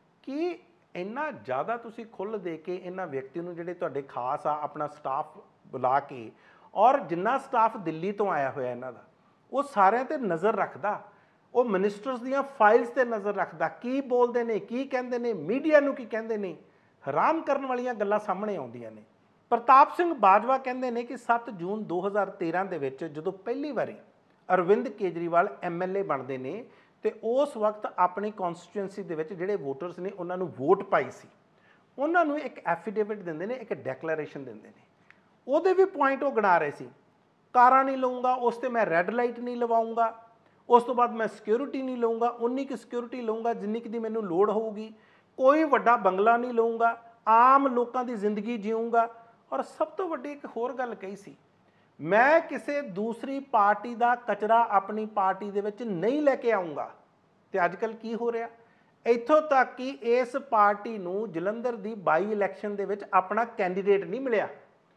ਕਿ ਇੰਨਾ ਜ਼ਿਆਦਾ ਤੁਸੀਂ ਖੁੱਲ੍ਹ ਦੇ ਕੇ ਇਹਨਾਂ ਵਿਅਕਤੀ ਨੂੰ ਜਿਹੜੇ ਤੁਹਾਡੇ ਖਾਸ ਆ ਆਪਣਾ ਸਟਾਫ ਬੁਲਾ ਕੇ, ਔਰ ਜਿੰਨਾ ਸਟਾਫ ਦਿੱਲੀ ਤੋਂ ਆਇਆ ਹੋਇਆ ਇਹਨਾਂ ਦਾ, ਉਹ ਸਾਰਿਆਂ ਤੇ ਨਜ਼ਰ ਰੱਖਦਾ, ਉਹ ਮਿਨਿਸਟਰਸ ਦੀਆਂ ਫਾਈਲਸ ਤੇ ਨਜ਼ਰ ਰੱਖਦਾ, ਕੀ ਬੋਲਦੇ ਨੇ, ਕੀ ਕਹਿੰਦੇ ਨੇ, ਮੀਡੀਆ ਨੂੰ ਕੀ ਕਹਿੰਦੇ ਨੇ। ਹੈਰਾਨ ਕਰਨ ਵਾਲੀਆਂ ਗੱਲਾਂ ਸਾਹਮਣੇ ਆਉਂਦੀਆਂ ਨੇ। ਪ੍ਰਤਾਪ ਸਿੰਘ ਬਾਜਵਾ ਕਹਿੰਦੇ ਨੇ ਕਿ ਸੱਤ ਜੂਨ ਦੋ ਹਜ਼ਾਰ ਤੇਰਾਂ ਦੇ ਵਿੱਚ ਜਦੋਂ ਪਹਿਲੀ ਵਾਰੀ Arvind Kejriwal M L A ਬਣਦੇ ਨੇ ਤੇ ਉਸ ਵਕਤ ਆਪਣੀ ਕੌਂਸਟੀਟੂਐਂਸੀ ਦੇ ਵਿੱਚ ਜਿਹੜੇ ਵੋਟਰਸ ਨੇ ਉਹਨਾਂ ਨੂੰ ਵੋਟ ਪਾਈ ਸੀ, ਉਹਨਾਂ ਨੂੰ ਇੱਕ ਐਫੀਡੇਵਿਟ ਦਿੰਦੇ ਨੇ, ਇੱਕ ਡੈਕਲੇਰੇਸ਼ਨ ਦਿੰਦੇ ਨੇ। ਉਹਦੇ ਵੀ ਪੁਆਇੰਟ ਉਹ ਗਿਣਾ ਰਹੇ ਸੀ, ਕਾਰਾਂ ਨਹੀਂ ਲਊਂਗਾ, ਉਸ ਤੇ ਮੈਂ ਰੈੱਡ ਲਾਈਟ ਨਹੀਂ ਲਵਾਉਂਗਾ, ਉਸ ਤੋਂ ਬਾਅਦ ਮੈਂ ਸਿਕਿਉਰਿਟੀ ਨਹੀਂ ਲਊਂਗਾ, ਉਨੀ ਕੁ ਸਿਕਿਉਰਿਟੀ ਲਊਂਗਾ ਜਿੰਨੀ ਕੁ ਦੀ ਮੈਨੂੰ ਲੋੜ ਹੋਊਗੀ, ਕੋਈ ਵੱਡਾ ਬੰਗਲਾ ਨਹੀਂ ਲਊਂਗਾ, ਆਮ ਲੋਕਾਂ ਦੀ ਜ਼ਿੰਦਗੀ ਜੀਊਂਗਾ। ਔਰ ਸਭ ਤੋਂ ਵੱਡੀ ਇੱਕ ਹੋਰ ਗੱਲ ਕਹੀ ਸੀ, ਮੈਂ ਕਿਸੇ ਦੂਸਰੀ ਪਾਰਟੀ ਦਾ ਕਚਰਾ ਆਪਣੀ ਪਾਰਟੀ ਦੇ ਵਿੱਚ ਨਹੀਂ ਲੈ ਕੇ ਆਊਂਗਾ। ਤੇ ਅੱਜ ਕੱਲ੍ਹ ਕੀ ਹੋ ਰਿਹਾ? ਇੱਥੋਂ ਤੱਕ ਕਿ ਇਸ ਪਾਰਟੀ ਨੂੰ ਜਲੰਧਰ ਦੀ ਬਾਈ ਇਲੈਕਸ਼ਨ ਦੇ ਵਿੱਚ ਆਪਣਾ ਕੈਂਡੀਡੇਟ ਨਹੀਂ ਮਿਲਿਆ,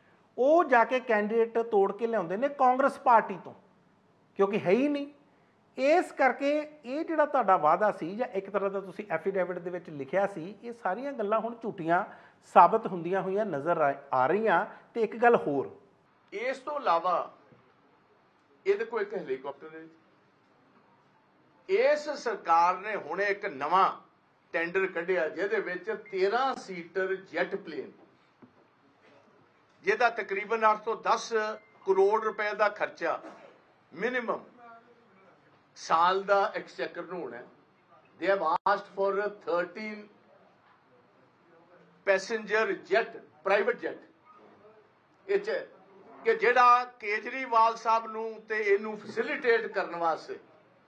ਉਹ ਜਾ ਕੇ ਕੈਂਡੀਡੇਟ ਤੋੜ ਕੇ ਲਿਆਉਂਦੇ ਨੇ ਕਾਂਗਰਸ ਪਾਰਟੀ ਤੋਂ, ਕਿਉਂਕਿ ਹੈ ਹੀ ਨਹੀਂ। ਇਸ ਕਰਕੇ ਇਹ ਜਿਹੜਾ ਤੁਹਾਡਾ ਵਾਅਦਾ ਸੀ ਜਾਂ ਇੱਕ ਤਰ੍ਹਾਂ ਦਾ ਤੁਸੀਂ ਐਫੀਡੇਵਿਟ ਦੇ ਵਿੱਚ ਲਿਖਿਆ ਸੀ, ਇਹ ਸਾਰੀਆਂ ਗੱਲਾਂ ਹੁਣ ਝੂਠੀਆਂ ਸਾਬਤ ਹੁੰਦੀਆਂ ਹੋਈਆਂ ਨਜ਼ਰ ਆ ਰਹੀਆਂ। ਤੇ ਇੱਕ ਗੱਲ ਹੋਰ, ਇਸ ਤੋਂ ਇਲਾਵਾ ਇਹਦੇ ਕੋਲ ਇੱਕ ਹੈਲੀਕਾਪਟਰ ਹੈ। ਇਸ ਸਰਕਾਰ ਨੇ ਹੁਣ ਇੱਕ ਨਵਾਂ ਟੈਂਡਰ ਕੱਢਿਆ ਜਿਹਦੇ ਵਿੱਚ ਤੇਰਾਂ ਸੀਟਰ ਜੈਟ ਪਲੇਨ, ਜਿਹਦਾ ਤਕਰੀਬਨ ਅੱਠ ਤੋਂ ਦਸ ਕਰੋੜ ਰੁਪਏ ਦਾ ਖਰਚਾ ਮਿਨੀਮਮ ਸਾਲ ਦਾ ਐਕਸਚੇਕਰ ਨੂੰ ਹੋਣਾ। They have asked for thirteen passenger jet, private jet, ਇਹ ਚ ਕਿ ਜਿਹੜਾ ਕੇਜਰੀਵਾਲ ਸਾਹਿਬ ਨੂੰ ਤੇ ਇਹਨੂੰ ਫੈਸਿਲਿਟੇਟ ਕਰਨ ਵਾਸਤੇ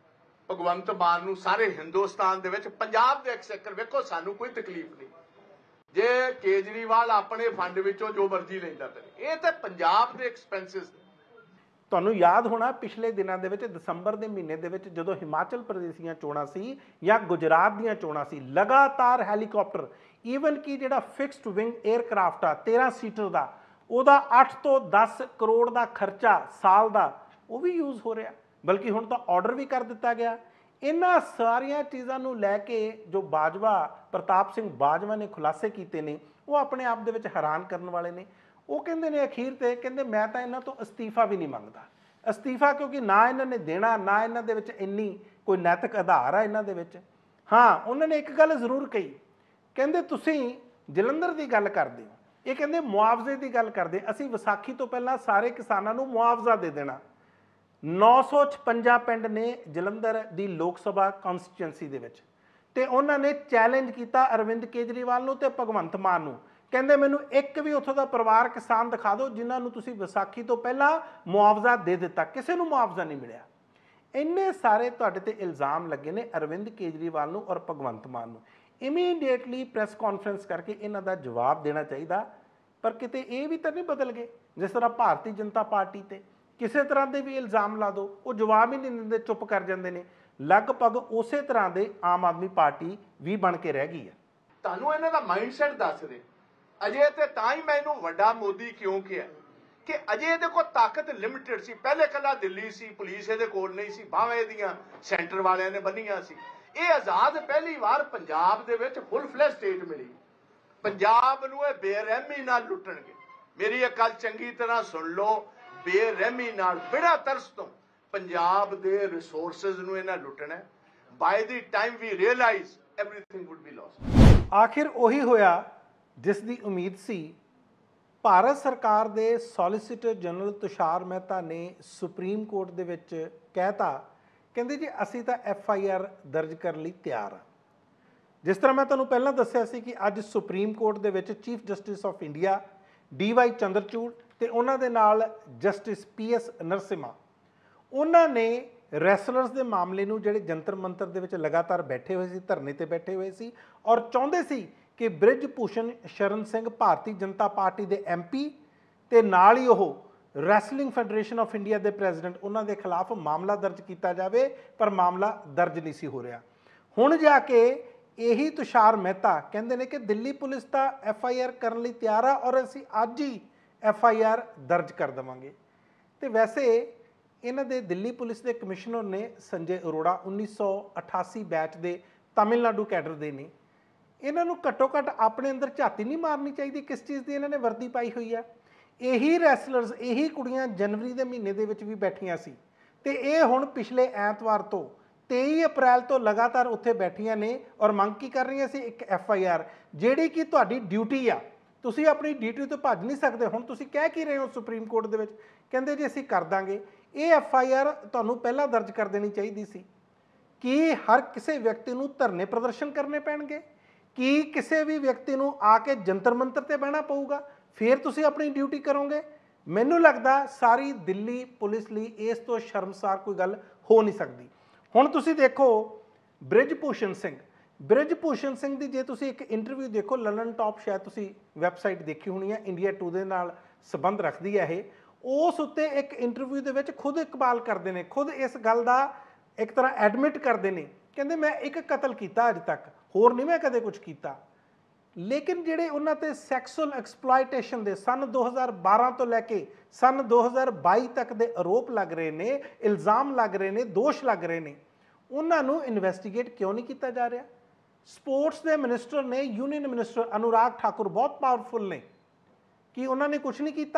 ਭਗਵੰਤ ਮਾਨ ਨੂੰ ਸਾਰੇ ਹਿੰਦੁਸਤਾਨ ਦੇ ਵਿੱਚ ਪੰਜਾਬ ਦੇ ਐਕਸਚੇਕਰ, ਵੇਖੋ ਸਾਨੂੰ ਕੋਈ ਤਕਲੀਫ ਨਹੀਂ ਜੇ ਕੇਜਰੀਵਾਲ ਆਪਣੇ ਫੰਡ ਵਿੱਚੋਂ ਜੋ ਮਰਜ਼ੀ ਲੈਂਦਾ ਕਰੇ, ਇਹ ਤਾਂ ਪੰਜਾਬ ਦੇ ਐਕਸਪੈਂਸਿਸ। ਤੁਹਾਨੂੰ ਯਾਦ ਹੋਣਾ ਪਿਛਲੇ ਦਿਨਾਂ ਦੇ ਵਿੱਚ ਦਸੰਬਰ ਦੇ ਮਹੀਨੇ ਦੇ ਵਿੱਚ ਜਦੋਂ ਹਿਮਾਚਲ ਪ੍ਰਦੇਸ਼ ਦੀਆਂ ਚੋਣਾਂ ਸੀ ਜਾਂ ਗੁਜਰਾਤ ਦੀਆਂ ਚੋਣਾਂ ਸੀ, ਲਗਾਤਾਰ ਹੈਲੀਕਾਪਟਰ, ਈਵਨ ਕਿ ਜਿਹੜਾ ਫਿਕਸਡ ਵਿੰਗ 에ਅਰਕ੍ਰਾਫਟ ਆ ਤੇਰਾਂ ਸੀਟਰ ਦਾ, ਉਹਦਾ ਅੱਠ ਤੋਂ ਦਸ ਕਰੋੜ ਦਾ ਖਰਚਾ ਸਾਲ ਦਾ, ਉਹ ਵੀ ਯੂਜ਼ ਹੋ ਰਿਹਾ। ਬਲਕਿ ਹੁਣ ਤਾਂ ਆਰਡਰ ਵੀ ਕਰ ਦਿੱਤਾ ਗਿਆ। ਇਹਨਾਂ ਸਾਰੀਆਂ ਚੀਜ਼ਾਂ ਨੂੰ ਲੈ ਕੇ ਜੋ ਬਾਜਵਾ, ਪ੍ਰਤਾਪ ਸਿੰਘ ਬਾਜਵਾ ਨੇ ਖੁਲਾਸੇ ਕੀਤੇ ਨੇ, ਉਹ ਆਪਣੇ ਆਪ ਦੇ ਵਿੱਚ ਹੈਰਾਨ ਕਰਨ ਵਾਲੇ ਨੇ। ਉਹ ਕਹਿੰਦੇ ਨੇ ਅਖੀਰ ਤੇ, ਕਹਿੰਦੇ ਮੈਂ ਤਾਂ ਇਹਨਾਂ ਤੋਂ ਅਸਤੀਫਾ ਵੀ ਨਹੀਂ ਮੰਗਦਾ। ਅਸਤੀਫਾ ਕਿਉਂਕਿ ਨਾ ਇਹਨਾਂ ਨੇ ਦੇਣਾ, ਨਾ ਇਹਨਾਂ ਦੇ ਵਿੱਚ ਇੰਨੀ ਕੋਈ ਨੈਤਿਕ ਆਧਾਰ ਆ ਇਹਨਾਂ ਦੇ ਵਿੱਚ। ਹਾਂ, ਉਹਨਾਂ ਨੇ ਇੱਕ ਗੱਲ ਜ਼ਰੂਰ ਕਹੀ, ਕਹਿੰਦੇ ਤੁਸੀਂ ਜਲੰਧਰ ਦੀ ਗੱਲ ਕਰਦੇ ਹੋ, ਇਹ ਕਹਿੰਦੇ ਮੁਆਵਜ਼ੇ ਦੀ ਗੱਲ ਕਰਦੇ, ਅਸੀਂ ਵਿਸਾਖੀ ਤੋਂ ਪਹਿਲਾਂ ਸਾਰੇ ਕਿਸਾਨਾਂ ਨੂੰ ਮੁਆਵਜ਼ਾ ਦੇ ਦੇਣਾ। ਨੌ ਸੌ ਛਪੰਜਾ ਪਿੰਡ ਨੇ ਜਲੰਧਰ ਦੀ ਲੋਕ ਸਭਾ ਕੌਂਸਟੀਚੁਐਂਸੀ ਦੇ ਵਿੱਚ, ਤੇ ਉਹਨਾਂ ਨੇ ਚੈਲੰਜ ਕੀਤਾ ਅਰਵਿੰਦ ਕੇਜਰੀਵਾਲ ਨੂੰ ਤੇ ਭਗਵੰਤ ਮਾਨ ਨੂੰ, ਕਹਿੰਦੇ ਮੈਨੂੰ ਇੱਕ ਵੀ ਉੱਥੋਂ ਦਾ ਪਰਿਵਾਰ ਕਿਸਾਨ ਦਿਖਾ ਦਿਓ ਜਿਨ੍ਹਾਂ ਨੂੰ ਤੁਸੀਂ ਵਿਸਾਖੀ ਤੋਂ ਪਹਿਲਾਂ ਮੁਆਵਜ਼ਾ ਦੇ ਦਿੱਤਾ। ਕਿਸੇ ਨੂੰ ਮੁਆਵਜ਼ਾ ਨਹੀਂ ਮਿਲਿਆ। ਇੰਨੇ ਸਾਰੇ ਤੁਹਾਡੇ ਤੇ ਇਲਜ਼ਾਮ ਲੱਗੇ ਨੇ ਅਰਵਿੰਦ ਕੇਜਰੀਵਾਲ ਨੂੰ ਔਰ ਭਗਵੰਤ ਮਾਨ ਨੂੰ। ਇਮੀਡੀਏਟਲੀ ਪ੍ਰੈਸ ਕਾਨਫਰੰਸ ਕਰਕੇ ਇਹਨਾਂ ਦਾ ਜਵਾਬ ਦੇਣਾ ਚਾਹੀਦਾ। ਪਰ ਕਿਤੇ ਇਹ ਵੀ ਤਾਂ ਨਹੀਂ ਬਦਲ ਗਏ, ਜਿਸ ਤਰ੍ਹਾਂ ਭਾਰਤੀ ਜਨਤਾ ਪਾਰਟੀ ਤੇ ਕਿਸੇ ਤਰ੍ਹਾਂ ਦੇ ਵੀ ਇਲਜ਼ਾਮ ਲਾ ਦਿਓ, ਉਹ ਜਵਾਬ ਹੀ ਨਹੀਂ ਦਿੰਦੇ, ਚੁੱਪ ਕਰ ਜਾਂਦੇ ਨੇ। ਲਗਭਗ ਉਸੇ ਤਰ੍ਹਾਂ ਦੇ ਆਮ ਆਦਮੀ ਪਾਰਟੀ ਵੀ ਬਣ ਕੇ ਰਹਿ ਗਈ ਹੈ। ਤੁਹਾਨੂੰ ਇਹਨਾਂ ਦਾ ਮਾਈਂਡਸੈਟ ਦੱਸ ਦੇ। ਅਜੇ ਤੇ ਤਾਂ ਹੀ ਮੈਂ ਇਹਨੂੰ ਵੱਡਾ ਮੋਦੀ ਕਿਉਂ ਕਿਹਾ ਕਿ ਅਜੇ ਇਹਦੇ ਕੋਲ ਤਾਕਤ ਲਿਮਿਟਡ ਸੀ। ਪਹਿਲੇ ਕੱਲਾ ਦਿੱਲੀ ਸੀ, ਪੁਲਿਸ ਇਹਦੇ ਕੋਲ ਨਹੀਂ ਸੀ, ਬਾਹਾਂ ਇਹਦੀਆਂ ਸੈਂਟਰ ਵਾਲਿਆਂ ਨੇ ਬੰਨੀਆਂ ਸੀ। ਇਹ ਆਜ਼ਾਦ ਪਹਿਲੀ ਵਾਰ ਪੰਜਾਬ ਦੇ ਵਿੱਚ ਫੁੱਲ ਫਲੈਸ਼ ਸਟੇਟ ਮਿਲੀ। ਪੰਜਾਬ ਨੂੰ ਇਹ ਬੇਰਹਿਮੀ ਨਾਲ ਲੁੱਟਣਗੇ। ਮੇਰੀ ਇਹ ਗੱਲ ਚੰਗੀ ਤਰ੍ਹਾਂ ਸੁਣ ਲਓ, ਬੇਰਹਿਮੀ ਨਾਲ, ਬਿਨਾਂ ਤਰਸ ਤੋਂ ਪੰਜਾਬ ਦੇ ਰਿਸੋਰਸਸ ਨੂੰ ਇਹਨਾਂ ਲੁੱਟਣਾ। By the time we realise everything would be lost. ਆਖਿਰ ਉਹੀ ਹੋਇਆ ਜਿਸ ਦੀ ਉਮੀਦ ਸੀ। ਭਾਰਤ ਸਰਕਾਰ ਦੇ ਸੋਲਿਸਿਟਰ ਜਨਰਲ ਤੁਸ਼ਾਰ ਮਹਿਤਾ ਨੇ ਸੁਪਰੀਮ ਕੋਰਟ ਦੇ ਵਿੱਚ ਕਹਿਤਾ, ਕਹਿੰਦੇ ਜੀ ਅਸੀਂ ਤਾਂ ਐਫ ਆਈ ਆਰ ਦਰਜ ਕਰਨ ਲਈ ਤਿਆਰ ਹਾਂ। ਜਿਸ ਤਰ੍ਹਾਂ ਮੈਂ ਤੁਹਾਨੂੰ ਪਹਿਲਾਂ ਦੱਸਿਆ ਸੀ ਕਿ ਅੱਜ ਸੁਪਰੀਮ ਕੋਰਟ ਦੇ ਵਿੱਚ chief justice of India D Y Chandrachud ਤੇ ਉਹਨਾਂ ਦੇ ਨਾਲ ਜਸਟਿਸ ਪੀ ਐਸ ਨਰਸਿਮਾ, ਉਹਨਾਂ ਨੇ ਰੈਸਲਰਸ ਦੇ ਮਾਮਲੇ ਨੂੰ, ਜਿਹੜੇ ਜੰਤਰ ਮੰਤਰ ਦੇ ਵਿੱਚ ਲਗਾਤਾਰ ਬੈਠੇ ਹੋਏ ਸੀ, ਧਰਨੇ ਤੇ ਬੈਠੇ ਹੋਏ ਸੀ ਔਰ ਚਾਹੁੰਦੇ ਸੀ ਕਿ ਬ੍ਰਿਜ ਭੂਸ਼ਣ ਸ਼ਰਨ ਸਿੰਘ ਭਾਰਤੀ ਜਨਤਾ ਪਾਰਟੀ ਦੇ ਐਮ ਪੀ ਤੇ ਨਾਲ ਹੀ ਉਹ ਰੈਸਲਿੰਗ ਫੈਡਰੇਸ਼ਨ ਆਫ ਇੰਡੀਆ ਦੇ ਪ੍ਰੈਜ਼ੀਡੈਂਟ, ਉਹਨਾਂ ਦੇ ਖਿਲਾਫ ਮਾਮਲਾ ਦਰਜ ਕੀਤਾ ਜਾਵੇ, ਪਰ ਮਾਮਲਾ ਦਰਜ ਨਹੀਂ ਸੀ ਹੋ ਰਿਹਾ। ਹੁਣ ਜਾ ਕੇ ਇਹੀ ਤੁਸ਼ਾਰ ਮਹਿਤਾ ਕਹਿੰਦੇ ਨੇ ਕਿ ਦਿੱਲੀ ਪੁਲਿਸ ਤਾਂ ਐਫ ਆਈ ਆਰ ਕਰਨ ਲਈ ਤਿਆਰ ਆ ਔਰ ਅਸੀਂ ਅੱਜ ਹੀ ਐਫ ਆਈ ਆਰ ਦਰਜ ਕਰ ਦੇਵਾਂਗੇ। ਤੇ ਵੈਸੇ ਇਹਨਾਂ ਦੇ ਦਿੱਲੀ ਪੁਲਿਸ ਦੇ ਕਮਿਸ਼ਨਰ ਨੇ ਸੰਜੇ ਅਰੋੜਾ, ਉੱਨੀ ਸੌ ਅਠਾਸੀ ਬੈਚ ਦੇ ਤਾਮਿਲਨਾਡੂ ਕੈਡਰ ਦੇ ਨੇ। ਇਹਨਾਂ ਨੂੰ ਘੱਟੋ ਘੱਟ ਆਪਣੇ ਅੰਦਰ ਝਾਤੀ ਨਹੀਂ ਮਾਰਨੀ ਚਾਹੀਦੀ ਕਿਸ ਚੀਜ਼ ਦੀ ਇਹਨਾਂ ਨੇ ਵਰਦੀ ਪਾਈ ਹੋਈ ਆ। ਇਹੀ ਰੈਸਲਰਸ, ਇਹੀ ਕੁੜੀਆਂ ਜਨਵਰੀ ਦੇ ਮਹੀਨੇ ਦੇ ਵਿੱਚ ਵੀ ਬੈਠੀਆਂ ਸੀ ਤੇ ਇਹ ਹੁਣ ਪਿਛਲੇ ਐਤਵਾਰ ਤੋਂ ਤੇਈ ਅਪ੍ਰੈਲ ਤੋਂ ਲਗਾਤਾਰ ਉੱਥੇ ਬੈਠੀਆਂ ਨੇ ਔਰ ਮੰਗ ਕੀ ਕਰ ਰਹੀਆਂ ਸੀ? ਇੱਕ ਐਫ ਆਈ ਆਰ, ਜਿਹੜੀ ਕਿ ਤੁਹਾਡੀ ਡਿਊਟੀ ਆ। ਤੁਸੀਂ ਆਪਣੀ ਡਿਊਟੀ ਤੋਂ ਭੱਜ ਨਹੀਂ ਸਕਦੇ। ਹੁਣ ਤੁਸੀਂ ਕਹਿ ਕੀ ਰਹੇ ਹੋ ਸੁਪਰੀਮ ਕੋਰਟ ਦੇ ਵਿੱਚ? ਕਹਿੰਦੇ ਜੀ ਅਸੀਂ ਕਰ ਦਾਂਗੇ। ਇਹ ਐਫ ਆਈ ਆਰ ਤੁਹਾਨੂੰ ਪਹਿਲਾਂ ਦਰਜ ਕਰ ਦੇਣੀ ਚਾਹੀਦੀ ਸੀ। ਕੀ ਹਰ ਕਿਸੇ ਵਿਅਕਤੀ ਨੂੰ ਧਰਨੇ ਪ੍ਰਦਰਸ਼ਨ ਕਰਨੇ ਪੈਣਗੇ? ਕੀ ਕਿਸੇ ਵੀ ਵਿਅਕਤੀ ਨੂੰ ਆ ਕੇ ਜੰਤਰ ਮੰਤਰ ਤੇ ਬਹਿਣਾ ਪਊਗਾ ਫਿਰ ਤੁਸੀਂ ਆਪਣੀ ਡਿਊਟੀ ਕਰੋਗੇ? ਮੈਨੂੰ ਲੱਗਦਾ ਸਾਰੀ ਦਿੱਲੀ ਪੁਲਿਸ ਲਈ ਇਸ ਤੋਂ ਸ਼ਰਮਸਾਰ ਕੋਈ ਗੱਲ ਹੋ ਨਹੀਂ ਸਕਦੀ। ਹੁਣ ਤੁਸੀਂ ਦੇਖੋ ਬ੍ਰਿਜ ਭੂਸ਼ਣ ਸਿੰਘ, ਬ੍ਰਿਜ ਭੂਸ਼ਣ ਸਿੰਘ ਦੀ ਜੇ ਤੁਸੀਂ ਇੱਕ ਇੰਟਰਵਿਊ ਦੇਖੋ, ਲੰਡਨ ਟਾਪ, ਸ਼ਾਇਦ ਤੁਸੀਂ ਵੈਬਸਾਈਟ ਦੇਖੀ ਹੋਣੀ ਹੈ, ਇੰਡੀਆ ਟੂ ਦੇ ਨਾਲ ਸੰਬੰਧ ਰੱਖਦੀ ਹੈ ਇਹ। ਉਸ ਉੱਤੇ ਇੱਕ ਇੰਟਰਵਿਊ ਦੇ ਵਿੱਚ ਖੁਦ ਇਕਬਾਲ ਕਰਦੇ ਨੇ, ਖੁਦ ਇਸ ਗੱਲ ਦਾ ਇੱਕ ਤਰ੍ਹਾਂ ਐਡਮਿਟ ਕਰਦੇ ਨੇ, ਕਹਿੰਦੇ ਮੈਂ ਇੱਕ ਕਤਲ ਕੀਤਾ ਅੱਜ ਤੱਕ, ਹੋਰ ਨਹੀਂ ਮੈਂ ਕਦੇ ਕੁਝ ਕੀਤਾ। ਲੇਕਿਨ ਜਿਹੜੇ ਉਹਨਾਂ ਤੇ ਸੈਕਸੁਅਲ ਐਕਸਪਲੋਇਟੇਸ਼ਨ ਦੇ ਸਨ ਦੋ ਹਜ਼ਾਰ ਬਾਰਾਂ ਤੋਂ ਲੈ ਕੇ ਸਨ ਦੋ ਹਜ਼ਾਰ ਬਾਈ ਤੱਕ ਦੇ ਆਰੋਪ ਲੱਗ ਰਹੇ ਨੇ, ਇਲਜ਼ਾਮ ਲੱਗ ਰਹੇ ਨੇ, ਦੋਸ਼ ਲੱਗ ਰਹੇ ਨੇ, ਉਹਨਾਂ ਨੂੰ ਇਨਵੈਸਟੀਗੇਟ ਕਿਉਂ ਨਹੀਂ ਕੀਤਾ ਜਾ ਰਿਹਾ? ਸਪੋਰਟਸ ਦੇ ਮਿਨਿਸਟਰ ਨੇ, ਯੂਨੀਅਨ ਮਿਨਿਸਟਰ ਅਨੁਰਾਗ ਠਾਕੁਰ ਬਹੁਤ ਪਾਵਰਫੁਲ ਨੇ, ਕਿ ਉਹਨਾਂ ਨੇ ਕੁਝ ਨਹੀਂ ਕੀਤਾ?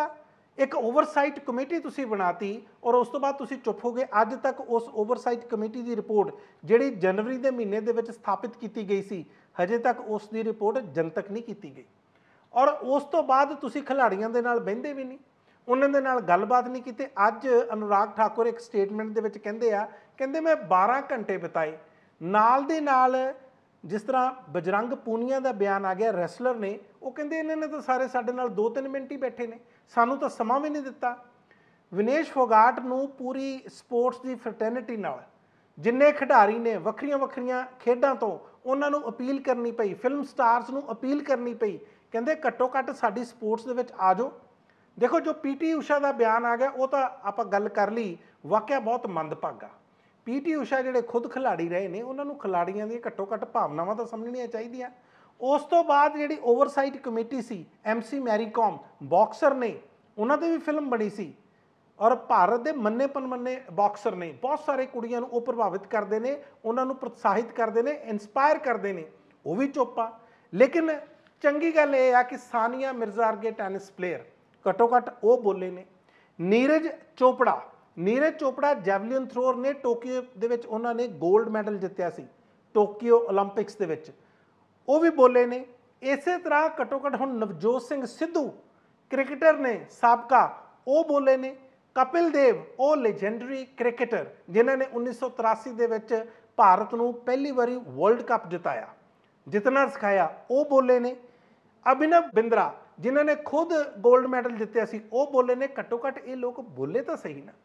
एक ओवरसाइट कमेटी तुसी बनाती और उस तो बाद तुसी चुप हो गए। अज तक उस ओवरसाइट कमेटी की रिपोर्ट जिहड़ी जनवरी के महीने दे विच स्थापित की गई सी, हजे तक उसकी रिपोर्ट जनतक नहीं की गई। और उस तो बाद तुसी खिलाड़ियों के नाल बहिंदे भी नहीं, उन्होंने नाल गलबात नहीं की। अज अनुराग ठाकुर एक स्टेटमेंट दे विच कहंदे आ, कहंदे मैं बारह घंटे बिताए नाल दे नाल। जिस तरह बजरंग पूनिया का बयान आ गया रैसलर ने, वो कहते इन्होंने तो सारे साडे नाल दो तीन मिनट ही बैठे ने, सानू तो समा भी नहीं दिता। विनेश फोगाट नूं पूरी स्पोर्ट्स की फ्रटर्निटी नाल जिन्ने खिडारी ने वक्रियां वक्रियां खेडां तो उन्होंने अपील करनी पई, फिल्म स्टार्स नूं अपील करनी पई, कहते घट्टो घट्ट साडी स्पोर्ट्स दे विच आ जाओ। देखो जो पी टी उषा का बयान आ गया वो तो आपां गल कर ली, वाਕਿਆ बहुत मंदभागा। पी टी उषा जिहड़े खुद खिलाड़ी रहे ने, उन्होंने खिलाड़ियों दी घट्टो घट्ट भावनावां तो समझणियां चाहीदियां। उस तो बाद जिहड़ी ओवरसाइट कमेटी सी, M C Mary Kom boxer ने, उन्हां ते भी फिल्म बनी सी और भारत के मन्ने पनमन्ने बॉक्सर ने, बहुत सारे कुड़ियां नूं वो प्रभावित करते हैं, उन्होंने प्रोत्साहित करते हैं, इंस्पायर करते हैं, वो भी चुप आ। लेकिन चंगी गल यह है कि सानिया मिर्जा वर्गे टैनिस प्लेयर घट्टो घट्ट वो बोले ने। नीरज चोपड़ा नीरज चोपड़ा जैवलिन थ्रोअर ने, टोक्यो दे विच उन्होंने गोल्ड मैडल जितया सी टोक्यो ओलंपिक्स दे विच, वो भी बोले ने। इस तरह घट्टो घट्ट हुण नवजोत सिंह सिद्धू क्रिकेटर ने साबका, वो बोले ने। कपिल देव वो लेजेंडरी क्रिकेटर जिन्होंने उन्नीस सौ तिरासी दे विच भारत नूं पहली बारी वर्ल्ड कप जिताया, जितना सिखाया, वो बोले ने। अभिनव बिंद्रा जिन्होंने खुद गोल्ड मैडल जितया सी, वो बोले ने। घट्टो घट्ट ये लोग बोले तो सही ना।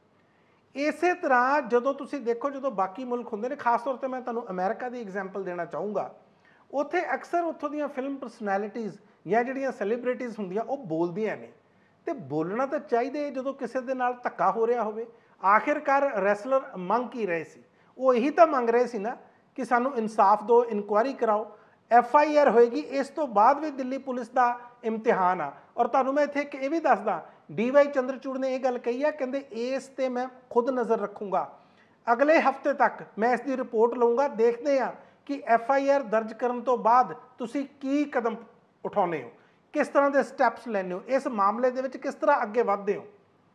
इस तरह जो तुसी देखो, जो बाकी मुल्क होंगे ने, खास तौर पर मैं तुहानूं अमेरिका की एग्जाम्पल देना चाहूँगा, उत्थे अक्सर उत्थों दी फिल्म परसनैलिटीज़ या जिहड़ियां सैलीब्रिटीज़ होंदियां वो बोलदियां ने, ते बोलना तो चाहिए जो किसी दे नाल धक्का हो रहा होवे। आखिरकार रैसलर मंग की रहे सी, वो यही तो मंग रहे सी ना कि सानू इंसाफ दो, इनकुआरी कराओ, एफ आई आर होएगी। इस तो बाद भी दिल्ली पुलिस का इम्तिहान आ। और तुहानूं मैं इत्थे एक भी दसदा, डी वाई चंद्रचूड़ ने यह गल कही है, कहते इस ते मैं खुद नज़र रखूँगा, अगले हफ्ते तक मैं इसकी रिपोर्ट लूँगा, देखते हैं कि एफ आई आर दर्ज करने तो बाद तुसी की कदम उठाने हो, किस तरह के स्टैप्स लैने हो, इस मामले दे विच किस तरह अगे वधदे हो।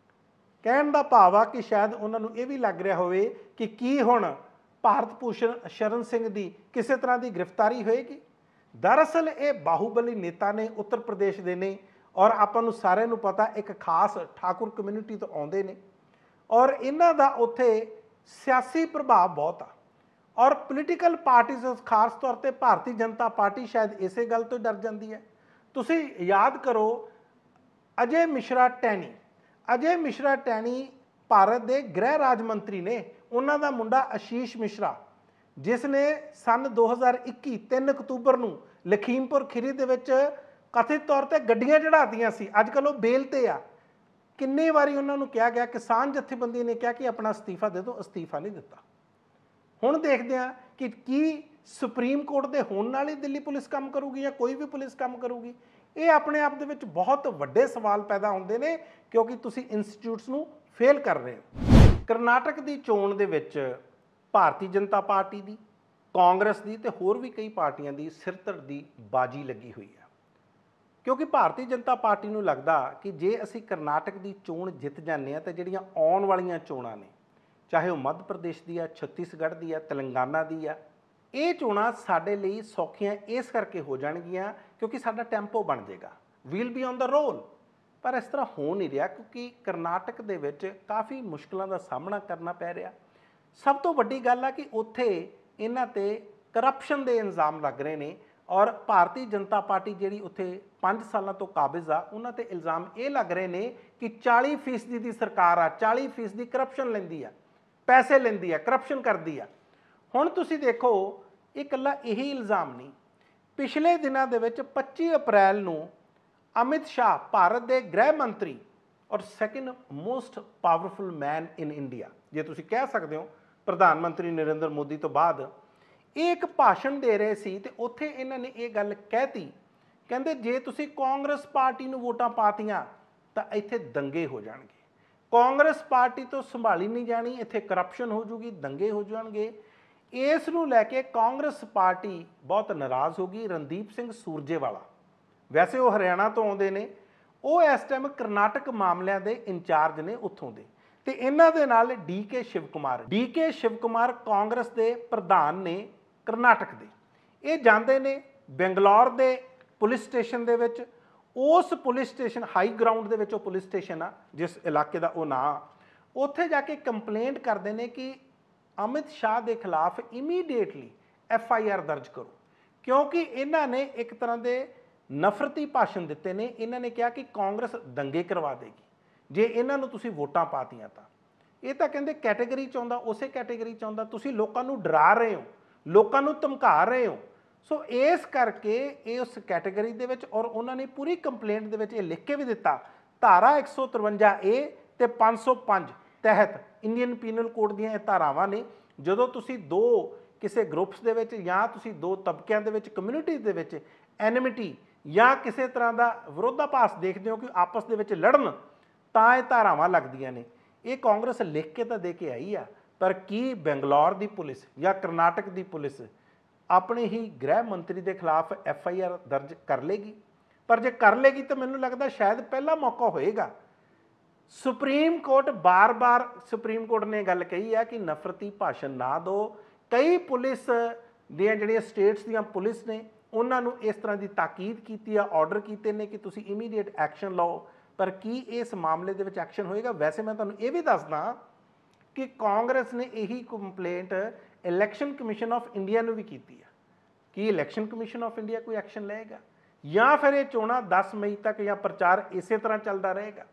कहण दा भाव आ कि शायद उन्होंने ये भी लग रहा होवे कि की हुण भारत भूषण शरण सिंह की किसी तरह की गिरफ्तारी होएगी। दरअसल ये बाहुबली नेता ने, उत्तर प्रदेश के ने, और आपां नूं सारिआं नूं पता एक खास ठाकुर कम्यूनिटी तो आउंदे ने, और इन्हां दा उत्थे सियासी प्रभाव बहुत आ। और पोलीटिकल पार्टीज खास तौर पर भारतीय जनता पार्टी शायद इस गल तो डर जाती है। तुसी याद करो अजय मिश्रा टैनी, अजय मिश्रा टैनी भारत के गृह राज मंत्री ने, उन्हां दा मुंडा आशीष मिश्रा, जिसने सन दो हज़ार इक्की तीन अक्तूबर नूं लखीमपुर खीरी दे विच कथित तौर पर गड्डियां चढ़ातियां सी, अजकल वो बेल ते आ। किन्नी वारी उन्होंने कहा गया, किसान जथेबंदी ने कहा कि अपना अस्तीफा दे दो, अस्तीफा नहीं दिता। हुण देखते हैं कि की सुप्रीम कोर्ट के होण नाल ही दिल्ली पुलिस काम करूगी या कोई भी पुलिस काम करूगी। ये अपने आप दे विच बहुत वड्डे सवाल पैदा होंदे ने, क्योंकि तुसी इंस्टीट्यूट्स नूं फेल कर रहे हो। करनाटक की चोण दे विच भारतीय जनता पार्टी की, कांग्रेस की, ते होर भी कई पार्टियां की सिरधड़ की बाजी लगी हुई है। क्योंकि भारतीय जनता पार्टी नूं लगदा कि जे असी करनाटक की चोण जित जाने तो जिहड़ियां आउण वालीआं चोणां ने, चाहे वह मध्य प्रदेश की है, छत्तीसगढ़ की है, तेलंगाना की है, ये चोणां साडे लई सौखियां इस करके हो जाणगियां क्योंकि साडा टैंपो बन जाएगा, we'll be on the roll. पर इस तरह हो नहीं रहा, क्योंकि करनाटक दे विच काफ़ी मुश्किलों का सामना करना पै रहा। सब तो वड्डी गल है कि उत्थे इन्हां ते करप्शन के इल्ज़ाम लग रहे हैं, और भारतीय जनता पार्टी जिहड़ी उत्थे पाँच सालों तो काबिज़ आ, उन्हां ते इल्ज़ाम ये लग रहे हैं कि चाली फीसदी की सरकार आ, चाली फीसदी करप्शन लैंदी आ, पैसे लैंदी है, करप्शन करती है। हुण तुसी देखो ये कल्ला यही इल्ज़ाम नहीं, पिछले दिनों के विच पच्ची अप्रैल नूं अमित शाह भारत के गृह मंत्री और second most powerful man in India, जे तुसी कह सकते हो प्रधानमंत्री नरेंद्र मोदी तो बाद, एक भाषण दे रहे सी ते उत्थे इन्हां ने ये गल कहती, कहंदे जे तुसी कांग्रेस पार्टी नूं वोटां पातियां तां इत्थे दंगे हो जाणगे, कांग्रेस पार्टी तो संभाली नहीं जानी, इत्थे करप्शन हो जूगी, दंगे हो जाएंगे। इस नूं लैके कांग्रेस पार्टी बहुत नाराज़ होगी। रणदीप सिंह सुरजेवाला, वैसे वो हरियाणा तो आउंदे ने, ਉਹ ਇਸ ਟਾਈਮ ਕਰਨਾਟਕ ਮਾਮਲਿਆਂ ਦੇ ਇੰਚਾਰਜ ਨੇ ਉੱਥੋਂ ਦੇ। ਤੇ ਇਹਨਾਂ ਦੇ ਨਾਲ D K Shiv Kumar D K Shiv Kumar Congress ਦੇ ਪ੍ਰਧਾਨ ਨੇ ਕਰਨਾਟਕ ਦੇ। ਇਹ ਜਾਂਦੇ ਨੇ ਬੰਗਲੌਰ ਦੇ ਪੁਲਿਸ ਸਟੇਸ਼ਨ ਦੇ ਵਿੱਚ। ਉਸ ਪੁਲਿਸ ਸਟੇਸ਼ਨ ਹਾਈ ਗਰਾਊਂਡ ਦੇ ਵਿੱਚ ਉਹ ਪੁਲਿਸ ਸਟੇਸ਼ਨ ਆ ਜਿਸ ਇਲਾਕੇ ਦਾ ਉਹ ਨਾਂ, ਉੱਥੇ ਜਾ ਕੇ ਕੰਪਲੇਂਟ ਕਰਦੇ ਨੇ ਕਿ ਅਮਿਤ ਸ਼ਾਹ ਦੇ ਖਿਲਾਫ ਇਮੀਡੀਏਟਲੀ ਐਫ ਆਈ ਆਰ ਦਰਜ ਕਰੋ, ਕਿਉਂਕਿ ਇਹਨਾਂ ਨੇ ਇੱਕ ਤਰ੍ਹਾਂ ਦੇ ਨਫ਼ਰਤੀ ਭਾਸ਼ਣ ਦਿੱਤੇ ਨੇ। ਇਹਨਾਂ ਨੇ ਕਿਹਾ ਕਿ ਕਾਂਗਰਸ ਦੰਗੇ ਕਰਵਾ ਦੇਗੀ ਜੇ ਇਹਨਾਂ ਨੂੰ ਤੁਸੀਂ ਵੋਟਾਂ ਪਾਤੀਆਂ ਤਾਂ। ਇਹ ਤਾਂ ਕਹਿੰਦੇ ਕੈਟੇਗਰੀ ਚ ਆਉਂਦਾ, ਉਸੇ ਕੈਟੇਗਰੀ ਚ ਆਉਂਦਾ। ਤੁਸੀਂ ਲੋਕਾਂ ਨੂੰ ਡਰਾ ਰਹੇ ਹੋ, ਲੋਕਾਂ ਨੂੰ ਧਮਕਾ ਰਹੇ ਹੋ। ਸੋ ਇਸ ਕਰਕੇ ਇਹ ਉਸ ਕੈਟੇਗਰੀ ਦੇ ਵਿੱਚ, ਔਰ ਉਹਨਾਂ ਨੇ ਪੂਰੀ ਕੰਪਲੇਂਟ ਦੇ ਵਿੱਚ ਇਹ ਲਿਖ ਕੇ ਵੀ ਦਿੱਤਾ, ਧਾਰਾ ਇੱਕ ਸੌ ਤਰਵੰਜਾ ਏ ਤੇ ਪੰਜ ਸੌ ਪੰਜ ਤਹਿਤ ਇੰਡੀਅਨ ਪੀਨਲ ਕੋਡ ਦੀਆਂ ਇਹ ਧਾਰਾਵਾਂ ਨੇ। ਜਦੋਂ ਤੁਸੀਂ ਦੋ ਕਿਸੇ ਗਰੁੱਪਸ ਦੇ ਵਿੱਚ ਜਾਂ ਤੁਸੀਂ ਦੋ ਤਬਕਿਆਂ ਦੇ ਵਿੱਚ, ਕਮਿਊਨਿਟੀ ਦੇ ਵਿੱਚ ਐਨਿਮਿਟੀ ਜਾਂ ਕਿਸੇ ਤਰ੍ਹਾਂ ਦਾ ਵਿਰੋਧਾਭਾਸ ਦੇਖਦੇ ਹੋ ਕਿ ਆਪਸ ਦੇ ਵਿੱਚ ਲੜਨ, ਤਾਂ ਇਹ ਧਾਰਾਵਾਂ ਲੱਗਦੀਆਂ ਨੇ। ਇਹ ਕਾਂਗਰਸ ਲਿਖ ਕੇ ਤਾਂ ਦੇ ਕੇ ਆਈ ਆ, ਪਰ ਕੀ ਬੰਗਲੌਰ ਦੀ ਪੁਲਿਸ ਜਾਂ ਕਰਨਾਟਕ ਦੀ ਪੁਲਿਸ ਆਪਣੇ ਹੀ ਗ੍ਰਹਿ ਮੰਤਰੀ ਦੇ ਖਿਲਾਫ ਐਫ ਆਈ ਆਰ ਦਰਜ ਕਰ ਲੇਗੀ? ਪਰ ਜੇ ਕਰ ਲੇਗੀ ਤਾਂ ਮੈਨੂੰ ਲੱਗਦਾ ਸ਼ਾਇਦ ਪਹਿਲਾ ਮੌਕਾ ਹੋਏਗਾ। ਸੁਪਰੀਮ ਕੋਰਟ ਬਾਰ-ਬਾਰ ਸੁਪਰੀਮ ਕੋਰਟ ਨੇ ਗੱਲ ਕਹੀ ਹੈ ਕਿ ਨਫ਼ਰਤੀ ਭਾਸ਼ਣ ਨਾ ਦਿਓ। ਕਈ ਪੁਲਿਸ ਦੀਆਂ ਜਿਹੜੀਆਂ ਸਟੇਟਸ ਦੀਆਂ ਪੁਲਿਸ ਨੇ ਉਹਨਾਂ ਨੂੰ ਇਸ ਤਰ੍ਹਾਂ ਦੀ ਤਾਕੀਦ ਕੀਤੀ ਆ, ਆਰਡਰ ਕੀਤੇ ਨੇ ਕਿ ਤੁਸੀਂ ਇਮੀਡੀਏਟ ਐਕਸ਼ਨ ਲਓ। ਪਰ ਕੀ ਇਸ ਮਾਮਲੇ ਦੇ ਵਿੱਚ ਐਕਸ਼ਨ ਹੋਏਗਾ? ਵੈਸੇ ਮੈਂ ਤੁਹਾਨੂੰ ਇਹ ਵੀ ਦੱਸਦਾ ਕਿ ਕਾਂਗਰਸ ਨੇ ਇਹੀ complaint election commission of India ਨੂੰ ਵੀ ਕੀਤੀ ਆ। ਕੀ ਇਲੈਕਸ਼ਨ ਕਮਿਸ਼ਨ ਆਫ ਇੰਡੀਆ ਕੋਈ ਐਕਸ਼ਨ ਲਏਗਾ ਜਾਂ ਫਿਰ ਇਹ ਚੋਣਾਂ ਦਸ ਮਈ ਤੱਕ ਜਾਂ ਪ੍ਰਚਾਰ ਇਸੇ ਤਰ੍ਹਾਂ ਚੱਲਦਾ ਰਹੇਗਾ?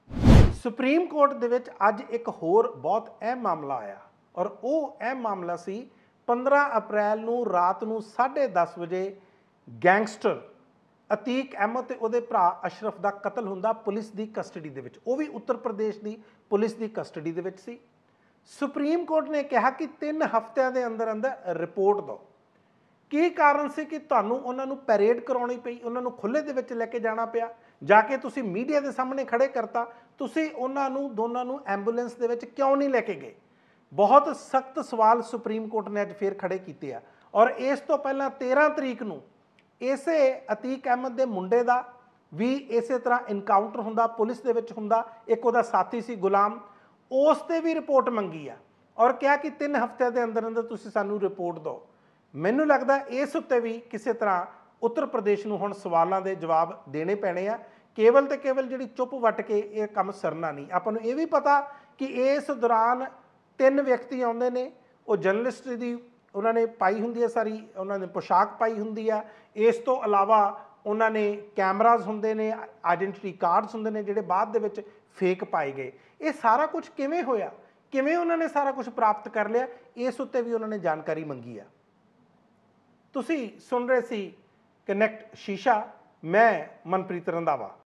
ਸੁਪਰੀਮ ਕੋਰਟ ਦੇ ਵਿੱਚ ਅੱਜ ਇੱਕ ਹੋਰ ਬਹੁਤ ਅਹਿਮ ਮਾਮਲਾ ਆਇਆ, ਔਰ ਉਹ ਅਹਿਮ ਮਾਮਲਾ ਸੀ ਪੰਦਰਾਂ ਅਪ੍ਰੈਲ ਨੂੰ ਰਾਤ ਨੂੰ ਸਾਢੇ ਦਸ ਵਜੇ ਗੈਂਗਸਟਰ ਅਤੀਕ ਅਹਿਮਦ ਤੇ ਉਹਦੇ ਭਰਾ ਅਸ਼ਰਫ ਦਾ ਕਤਲ ਹੁੰਦਾ ਪੁਲਿਸ ਦੀ ਕਸਟਡੀ ਦੇ ਵਿੱਚ। ਉਹ ਵੀ ਉੱਤਰ ਪ੍ਰਦੇਸ਼ ਦੀ ਪੁਲਿਸ ਦੀ ਕਸਟਡੀ ਦੇ ਵਿੱਚ ਸੀ। ਸੁਪਰੀਮ ਕੋਰਟ ਨੇ ਕਿਹਾ ਕਿ ਤਿੰਨ ਹਫ਼ਤਿਆਂ ਦੇ ਅੰਦਰ ਅੰਦਰ ਰਿਪੋਰਟ ਦਿਓ। ਕੀ ਕਾਰਨ ਸੀ ਕਿ ਤੁਹਾਨੂੰ ਉਹਨਾਂ ਨੂੰ ਪੈਰੇਡ ਕਰਾਉਣੀ ਪਈ, ਉਹਨਾਂ ਨੂੰ ਖੁੱਲ੍ਹੇ ਦੇ ਵਿੱਚ ਲੈ ਕੇ ਜਾਣਾ ਪਿਆ, ਜਾ ਕੇ ਤੁਸੀਂ ਮੀਡੀਆ ਦੇ ਸਾਹਮਣੇ ਖੜੇ ਕਰਤਾ? ਤੁਸੀਂ ਉਹਨਾਂ ਨੂੰ ਦੋਨਾਂ ਨੂੰ ਐਂਬੂਲੈਂਸ ਦੇ ਵਿੱਚ ਕਿਉਂ ਨਹੀਂ ਲੈ ਕੇ ਗਏ? ਬਹੁਤ ਸਖਤ ਸਵਾਲ ਸੁਪਰੀਮ ਕੋਰਟ ਨੇ ਅੱਜ ਫੇਰ ਖੜੇ ਕੀਤੇ ਆ। ਔਰ ਇਸ ਤੋਂ ਪਹਿਲਾਂ ਤੇਰ੍ਹਾਂ ਤਰੀਕ ਨੂੰ ਇਸੇ ਅਤੀਕ ਅਹਿਮਦ ਦੇ ਮੁੰਡੇ ਦਾ ਵੀ ਇਸੇ ਤਰ੍ਹਾਂ ਇਨਕਾਊਂਟਰ ਹੁੰਦਾ, ਪੁਲਿਸ ਦੇ ਵਿੱਚ ਹੁੰਦਾ। ਇੱਕ ਉਹਦਾ ਸਾਥੀ ਸੀ ਗੁਲਾਮ, ਉਸ ਤੇ ਵੀ ਰਿਪੋਰਟ ਮੰਗੀ ਆ ਔਰ ਕਿਹਾ ਕਿ ਤਿੰਨ ਹਫ਼ਤਿਆਂ ਦੇ ਅੰਦਰ ਅੰਦਰ ਤੁਸੀਂ ਸਾਨੂੰ ਰਿਪੋਰਟ ਦਿਓ। ਮੈਨੂੰ ਲੱਗਦਾ ਇਸ ਉੱਤੇ ਵੀ ਕਿਸੇ ਤਰ੍ਹਾਂ ਉੱਤਰ ਪ੍ਰਦੇਸ਼ ਨੂੰ ਹੁਣ ਸਵਾਲਾਂ ਦੇ ਜਵਾਬ ਦੇਣੇ ਪੈਣੇ ਆ। ਕੇਵਲ ਤੇ ਕੇਵਲ ਜਿਹੜੀ ਚੁੱਪ ਵੱਟ ਕੇ ਇਹ ਕੰਮ ਸਰਨਾ ਨਹੀਂ। ਆਪਾਂ ਨੂੰ ਇਹ ਵੀ ਪਤਾ ਕਿ ਇਸ ਦੌਰਾਨ ਤਿੰਨ ਵਿਅਕਤੀ ਆਉਂਦੇ ਨੇ, ਉਹ ਜਰਨਲਿਸਟ ਦੀ ਉਹਨਾਂ ਨੇ ਪਾਈ ਹੁੰਦੀ ਹੈ, ਸਾਰੀ ਉਹਨਾਂ ਨੇ ਪੋਸ਼ਾਕ ਪਾਈ ਹੁੰਦੀ ਆ। ਇਸ ਤੋਂ ਇਲਾਵਾ ਉਹਨਾਂ ਨੇ ਕੈਮਰਾਜ਼ ਹੁੰਦੇ ਨੇ, ਆਇਡੈਂਟੀਟੀ ਕਾਰਡਸ ਹੁੰਦੇ ਨੇ ਜਿਹੜੇ ਬਾਅਦ ਦੇ ਵਿੱਚ ਫੇਕ ਪਾਏ ਗਏ। ਇਹ ਸਾਰਾ ਕੁਝ ਕਿਵੇਂ ਹੋਇਆ, ਕਿਵੇਂ ਉਹਨਾਂ ਨੇ ਸਾਰਾ ਕੁਝ ਪ੍ਰਾਪਤ ਕਰ ਲਿਆ, ਇਸ ਉੱਤੇ ਵੀ ਉਹਨਾਂ ਨੇ ਜਾਣਕਾਰੀ ਮੰਗੀ ਆ। ਤੁਸੀਂ ਸੁਣ ਰਹੇ ਸੀ ਕਨੈਕਟ ਸ਼ੀਸ਼ਾ, ਮੈਂ ਮਨਪ੍ਰੀਤ ਰੰਧਾਵਾ।